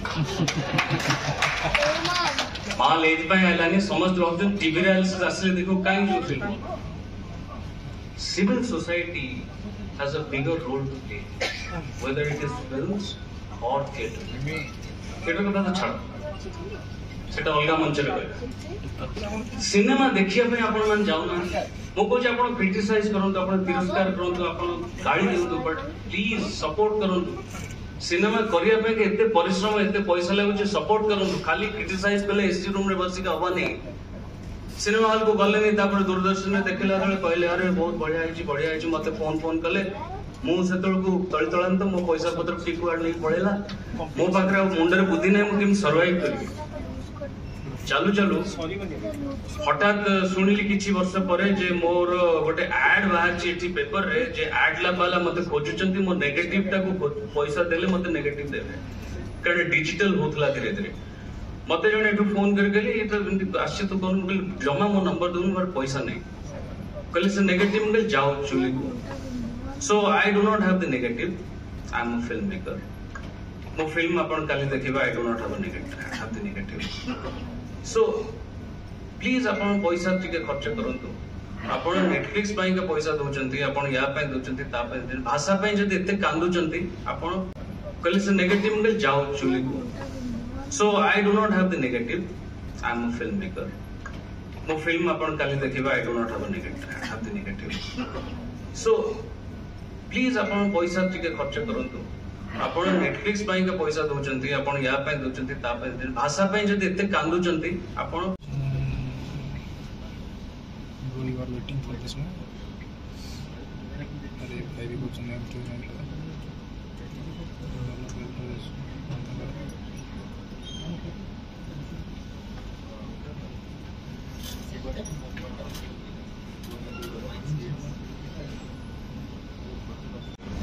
माल एज पे आइला नहीं समझ रहते टीवी रे असले देखो काई जो film civil society has a bigger role to play whether it is films और थिएटर कथा तो छाड़ सेटा अलगा मंच रे कहले सिनेमा देखिया पे आपण मान जाउ ना मो को जे आपण क्रिटिसाइज करंतु आपण तिरस्कार करंतु आपण गाड़ी देउ बट प्लीज सपोर्ट करंतु सिनेमा करिया पे एते परिश्रम एते पैसा लागु सपोर्ट करंतु खाली क्रिटिसाइज कले एसी रूम रे बसी का हवा नहीं सिनेमा हॉल को गले नहीं तापर दूरदर्शन में देखला रे कहले अरे बहुत बढ़िया आइची मते फोन कले मु सेतळ को तळतळंत मो पैसा पत्र टिकु आड नहीं पड़ेला मो पाखरे मुंडरे बुद्धि नै मु किम सर्वाइव करी चालू हठात शुणिली किछि वर्ष परे जे मोर गोटे एड बाहर एठी पेपर रे जे एड वाला मते खोजुचंती मो नेगेटिव टा को पैसा देले मते नेगेटिव देबे कारण डिजिटल होतला धीरे धीरे मते जने एठू फोन कर गेली ए तो आछि तो कोन जमा मो नंबर दून मोर पैसा नै कहले से नेगेटिव मंगल जाओ चुली को so I do not have the negative I am a film maker मो फिल्म अपन काली देखिबा I do not have the negative so please अपन पैसा टिके खर्च करंतु अपन नेटफ्लिक्स पाई के पैसा दोचंती अपन या पाई दोचंती ता पाई भाषा पाई जदि एते कांदुचंती अपन कहले से नेगेटिव मंगल जाओ चुली को so I do not have the negative I am a film maker मो फिल्म अपन काली देखिबा I do not have the negative so please अपन पैसा टिके खर्च करंतु आपण नेटफ्लिक्स पाई के पैसा दोचंती आपण या पाई दोचंती ता पाई भाषा पाई जदि एते कांदुचंती आपण गोली वार वेटिंग फॉर दिस वन अरे भाई भी कुछ नहीं तो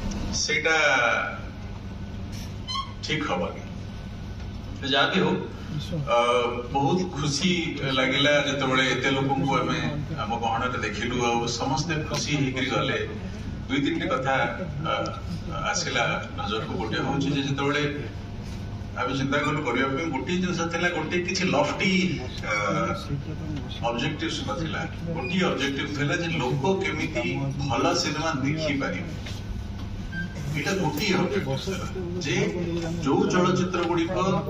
सेटा ठीक हबनी जहाँ भी हो बहुत खुशी लगिला जिते एत लोक आम गहन देखिलु आ समस्ते खुशी होकर गले। दुई तीन कथा आसला नजर को गोटे हूँ जिते आम चिंता कलु करने गोटे जिन गोटे किसी लफ्टी ऑब्जेक्टिव नथिला। गोटे ऑब्जेक्टिव थिला जे लोक केमिति भल सिनेमा देखि पारि एटा गोटे ऑब्जेक्टिव जे जो चलचित्र गुड़िक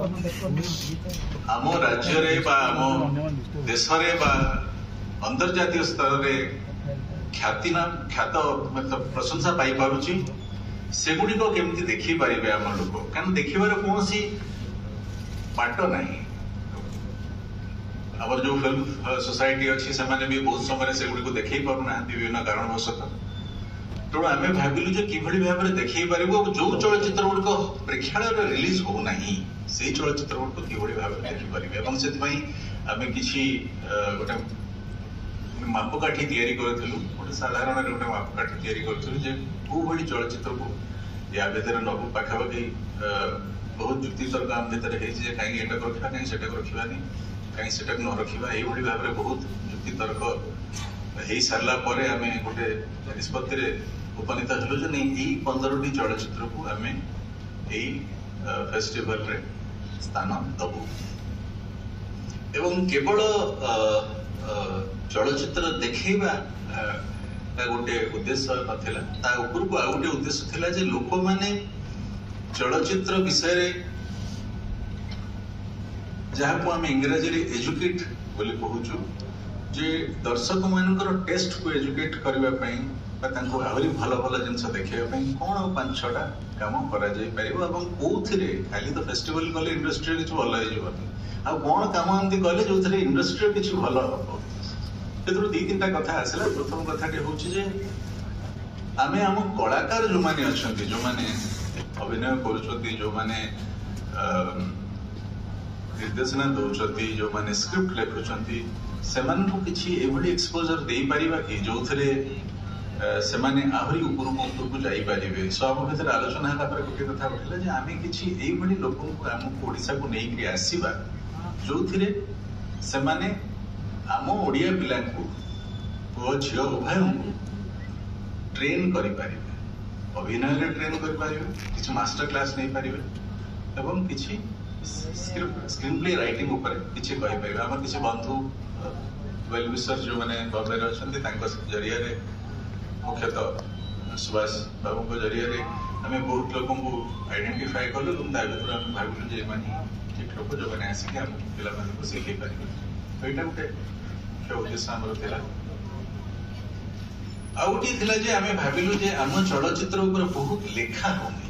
आम राज्य रे बा आम देश रे बा अंतर्जातीय स्तर रे ख्यात मतलब प्रशंसा पाई पारुची सेगुड़िक केमती देखि पारिबे आम लोक कारण देखिबार कोनोसी बाट नाही। आवर जो फिल्म सोसाइटी अच्छी से भी बहुत समय सेगुड़िक देखै पारुना विभिन्न कारणवशतः। तेणु आम भाविलु जे किभଳି भाବରେ देखै पारिबो जो चलचित्र गुड़िक प्रेक्षालय रिलीज हो नाही से चलचित्र गुड़िक किभଳି भाବରେ देखि पारिबे एवं सेति पई आमे किछि गोटे मापकाठी तैयारी करथिलु। गोटे साधारण गोटे मापकाठी तैयारी करथिलु जे को भଳି चलचित्र को या भितर नबु पाखापाखि बहुत युक्ति तर्क आम भितर है जे कहीं एटा रखा कहीं सेटा रखिबानी कहीं सेटा न रखिबा एई भଳି भाବରେ बहुत युक्ति तर्क हो सारा पर आम गोटे निष्पत्ति उपनीत हलु जे नहीं 15टी चलचित्र को आम फेस्टिवल रे स्थान दबु एवं केवल चलचित्र देखा गोटे उद्देश्य नथिला ता उपरको आ गोटे उद्देश्य थिला जे लोक माने चलचित्र विषय रे जहाँ को आम इंग्राजी रे एजुकेट बोली कहूचु जे दर्शक मानकर टेस्ट को एजुकेट करबा पई बा तांको आहुरी भलो भलो जिंस देखिबा पई कोन 5-6टा काम करा जाय परिबो एवं कोथिरे खाली तो फेस्टिवल गले इंडस्ट्री किछ भलो होय जबो आ कोन काम आंती गले जोथरे इंडस्ट्री किछ भलो हो तेतु 2-3टा कथा आसला। प्रथम कथाटी हूँ जे आमे आम कलाकार जो माने अछंती जो माने अभिनय करूछंती जो माने निर्देशना दौरान जो माने स्क्रिप्ट लिखुंट से किसी एभली एक्सपोजर दे पारिबा कि जो थे से आहरी उपरको जाइपारे। सो आम भर आलोचना है गोटे कथा उठा जे आम कि लोक आमको ओडिशा को लेकिन आसवा जो थे से आम ओडिया पिला पुओ झील उभय ट्रेन करें अभिनय ट्रेन करें किसी मास्टर क्लास नहीं पारे एवं किसी स्क्रीन प्ले राइटिंग ऊपर किसी कहीपर आम किसी बंधु वेल विशर जो मैंने बॉम्बे अच्छा जरिया मुख्यतः सुभाष बाबू जरिया आम बहुत लोक आइडेंटिफाई कलु भर आम भाविलु जे ठीक लोक जो मैंने आसिक आम पे शिखे पारे। तो यहाँ गोटे मुख्य उद्देश्य आमर आ गोटे आम भाविलु जे आम चलचित्र उपर बहुत लेखा होनी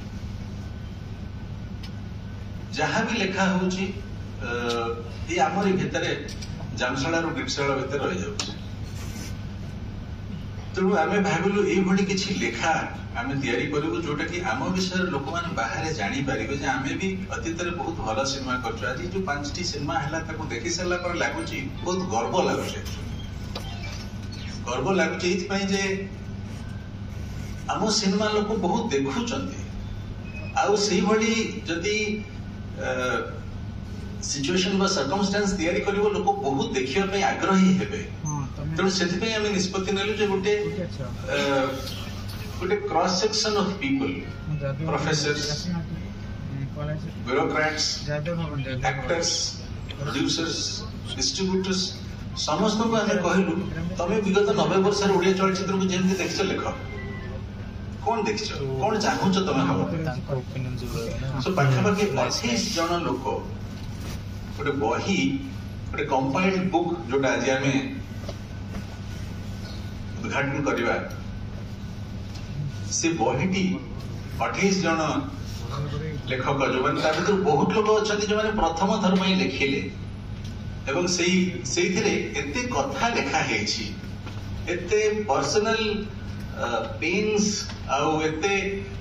जहाँ भी लेखा होची ये आमरी भितर जामशाला गिरशाला भितर रही जाऊँ। तेणु आम भाविलु ये किसी लेखा आम तैयारी करूँ जोटा कि आम विषय लोक मैंने बाहर जानीपारे जे आम भी अतीत में बहुत भल सिनेमा कर आज जो 5टी सिनेमा है देखी सारा पर लगुच बहुत गर्व लगुच जे आम सिनेमा लोक बहुत देखुं जदि सिचुएशन बा सर्कमस्टेंस तैयारी करिवो लोक बहुत देखिया आग्रही हेबे। तेणु से आम निष्पत्ति नेलु जे गोटे cross section of people professors bureaucrats actors producers distributors समस्त को आम कहलु तमें विगत 90 वर्ष ओडिया चलचित्र को जेमती देखछ लेख कौन देखछ कौन चाहूच तमें सो पाखापाखि 28 जन लोक गोटे बही गोटे कंपाइल्ड बुक जोटा आज आम उद्घाटन करवा से बहीटी 28 जन लेखक जो मैंने बहुत लोग अच्छा जो मैंने प्रथम थर पर लिखिले एवं एते कथा लिखा एते पर्सनल पेन्स आउ एते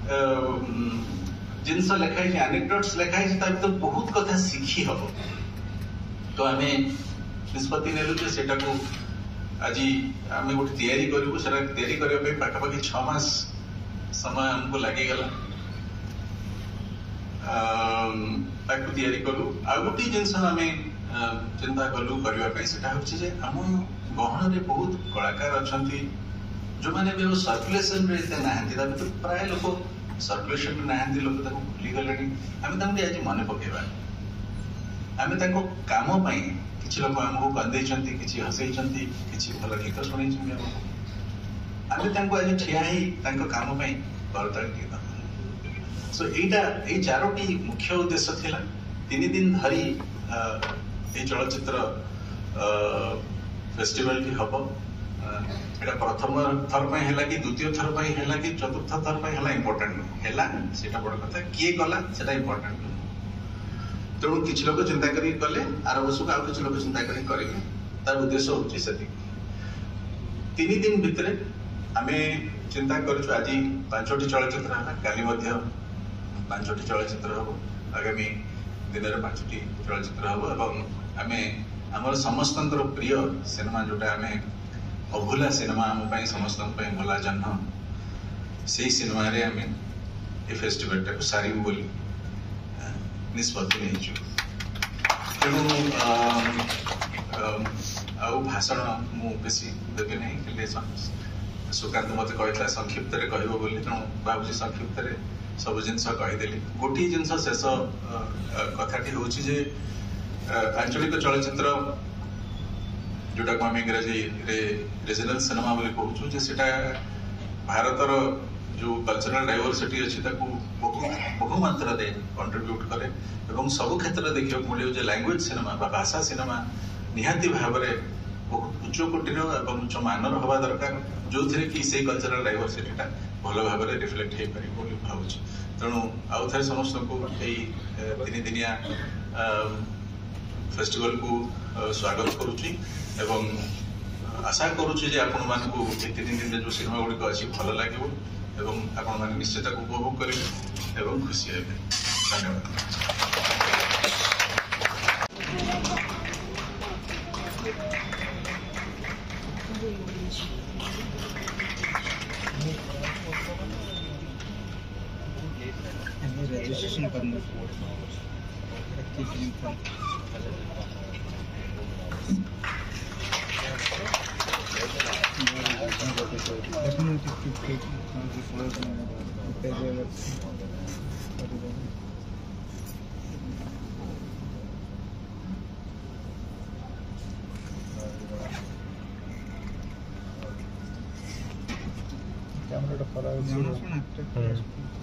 जिनस लिखाई एनेक्डोट्स लिखाई बहुत कथा शिखी हम। तो आम निष्पत्ति नेलु जे सेटा को आज आम गोटे तैयारी करूँ से तैयारी करने पाखापाखि 6 मास समय हमको लगेगला। ताकू तैयारी कलु आ गोटे जिनस आम चिंता कलु करने से आम गहन में बहुत कलाकार अच्छा जो मैंने भी सर्कुलेसन ना तो प्राय लोग सर्कुलेसन ना लोग भूली गले आम आज मन पकेबा आम काम किसी लोग आमको कंदे किसी हसई किसी भल गीत शुणी आम आज ठिया काम करता सो यही चारोटी मुख्य उद्देश्य थिला 3 दिन धरी ये चलचित्र फेस्टिवल की हम एटा प्रथम थर है कि द्वितीय थर है कि चतुर्थ थर है इम्पोर्टेंट है बड़ कथा किए कला से इम्पोर्टेंट तेणु किसी लोग चिंता कले आर वर्ष को आउ कि लोग चिंता करेंगे तार उद्देश्य होची से 3 दिन भितर आम चिंता करूँ आज 5टी चलचित्र है काली 5टी चलचित्र हम आगामी दिन में 5टी चलचित्र हम एवं आम आम समस्त प्रिय सिनेमा जोटा आम अभूला सिनेमा आम समस्त भला जन्म से सिनेमा रे आम ये फेस्टिवल टाक सारू बोली निष्पत्ति नहीं तेणु आउ भाषण मु बेसी देवी नहीं सुकांत मत कहता संक्षिप्त कह बोली तेणु भावी संक्षिप्त सब जिनस कहीदेली गोटे जिनस शेष कथाटी हूँ जे आंचलिक चलचित्र जोटा को आम इंग्राजी रीजनल सिनेमा बोली कहूँ जे सेटा भारतर जो कल्चरल डाइवर्सिटी अच्छी बहु मात्रा कंट्रीब्यूट करे एवं सब क्षेत्र देखा मिले जो लैंग्वेज सिनेमा भाषा सिनेमा निहाती भाव में बहुत उच्च कोटीर और उच्च मानर हवा दरकार जो थे कि से कल्चरल डाइवर्सिटीटा भल भाव में रिफ्लेक्ट हो पार भावुँ तेणु आउ थे समस्त को यही 3 दिनिया फेस्टिवल को स्वागत करुच्ची एवं आशा करुच्ची आपण मानू 3 दिन जो सिनेमा गुड़िक अच्छी भल लगे एवं आपण माने निश्चित उपभोग करेंगे एवं खुशी है धन्यवाद रजिस्ट्रेशन करना कैमरा खराब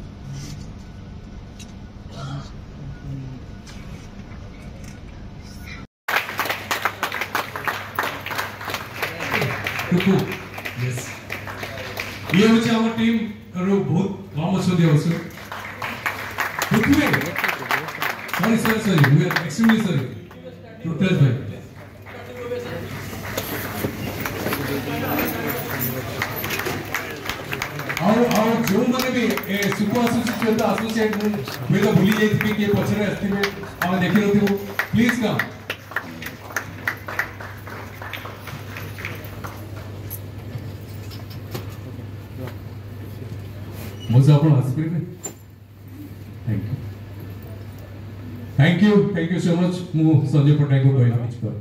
Yes. ये होचे आवर टीम रो बहुत कम अछोदी अवश्य sorry we are extremely sorry total भाई और जो माने भी सुपर एसोसिएट में तो भूली जाई कि पछरे आस्थिबे हम देखि रहथिबो प्लीज कम मुझे आप थैंक यू सो मच मु संजय पट्टनायक को कहना पर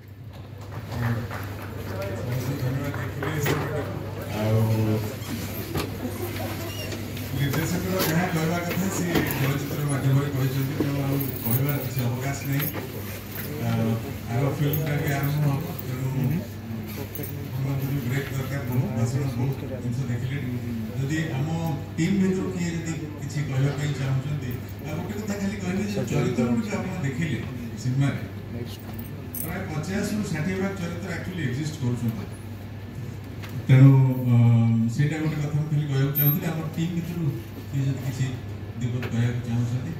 निर्देशक जहाँ कहवा कथा से चलचित्र माध्यम कहवार किसी अवकाश नहीं आग फिल्म टाइम आरंभ हम तेणु ब्रेक दरकार बहुत भाषण बहुत जिन देखिले जदि आम टीम भर किए किसी कहवाई चाहते गोटे कथा खाली कहले चरित्र गुड़िक आप देखिले सिनेमा प्राय 50 ରୁ 60 भाग चरित्र एक्चुअली एक्जिस्ट कर तेणु से गोटे कथा खाली कहना चाहूँगी आम टीम भर किसी दिपद कहना चाहते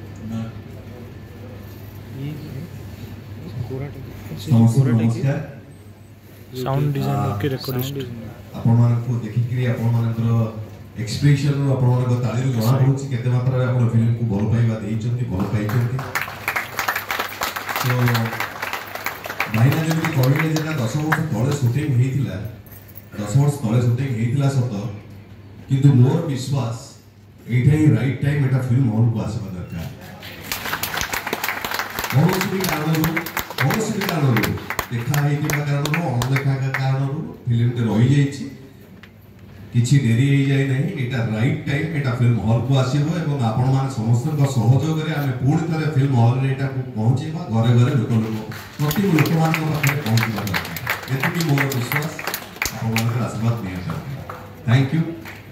नमस्कार साउंड डिजाइन ओके रिकॉर्डिस्ट आपण मानको देखिकरी आपण मानकर एक्सप्रेशन रो आपण मानकर ताली रो जणा पड़ुछि केते मात्रा रे आपण फिल्म को भल पाइबा देइछन्ती भल पाइछन्ती तो भाईना जेमि कहले जेना 10 वर्ष तळे शूटिंग हेतिला 10 वर्ष तळे शूटिंग हेतिला सत किंतु मोर विश्वास एठा ही राइट टाइम एटा फिल्म हॉल को आसबा दरकार କୌଣସି କାରଣରୁ ଦେଖା ହେଇଥିବା କାରଣରୁ ଅଣଦେଖା କାରଣରୁ ଫିଲ୍ମଟେ ରହିଯାଇଛି କିଛି ଡେରି ହେଇଯାଇ ନାହିଁ ଏଇଟା ରାଇଟ୍ ଟାଇମ୍ ଏଇଟା ଫିଲ୍ମ ହଲ୍କୁ ଆସିବ ଏବଂ ଆପଣମାନେ ସମସ୍ତଙ୍କ ସହଯୋଗରେ ଆମେ ପୁଣି ଥରେ ଫିଲ୍ମ ହଲ୍ରେ ଏଇଟାକୁ ପହଞ୍ଚେଇବା ଘରେ ଘରେ ପ୍ରତି ଲୋକମାନଙ୍କ ପାଖରେ ପହଞ୍ଚିବା ଦରକାର ଏତିକି ମୋର ବିଶ୍ୱାସ ଆପଣମାନଙ୍କର ଆଶୀର୍ବାଦ ନିହାତି थैंक यू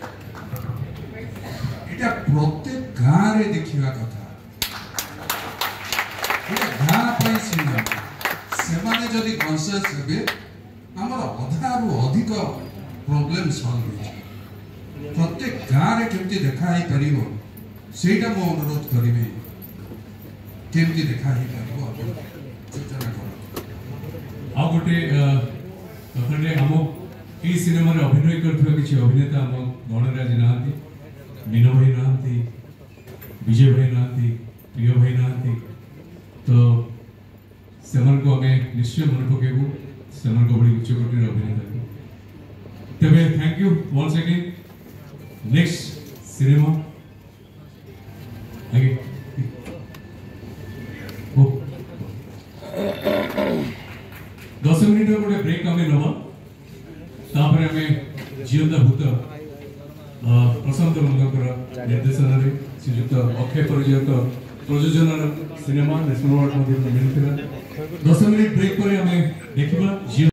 এটা প্রত্যেক গাঁরে দেখিবা কথা গাঁ পাই সিনেমা সেমানে যদি কনসিয়াস হবে আমার অধারু অধিক প্রবলেম সলভ হয়ে প্রত্যেক গাঁরে কেমতি দেখা হয়ে পারিব সেইটা মো অনুরোধ করিবে কেমতি দেখা হয়ে পারিব যোজনা কর ଆଉ ଗୋଟେ କଥାରେ ଆମ এই সিনেমাରେ ଅଭିନୟ କରୁଥିବା କିଛି ଅଭିନେତା ଆମ ଗଣରେ ଆଜି ନାହାନ୍ତି ମୀନ ଭାଇ ନାହାନ୍ତି ବିଜୟ ଭାଇ ନାହାନ୍ତି ପ୍ରିୟ ଭାଇ ନାହାନ୍ତି ତ ସେମାନଙ୍କୁ ଆମେ ନିଶ୍ଚୟ ମନେ ପକାଇବୁ ସେମାନଙ୍କ ଭଳି ଉଚ୍ଚ କୋଟିର ଅଭିନେତାକୁ ତେବେ thank you once again next cinema ଆଜ୍ଞା 10 ମିନିଟ ଗୋଟେ ବ୍ରେକ୍ ଆମେ ନେବା तापर आम जीवंदा भूत प्रशांत रंगर निर्देशन श्रीजुक्त अक्षय परिजक प्रयोजन सिनेमा नेशनल अवार्ड मिलता 10 मिनिट ब्रेक पर आम देखा।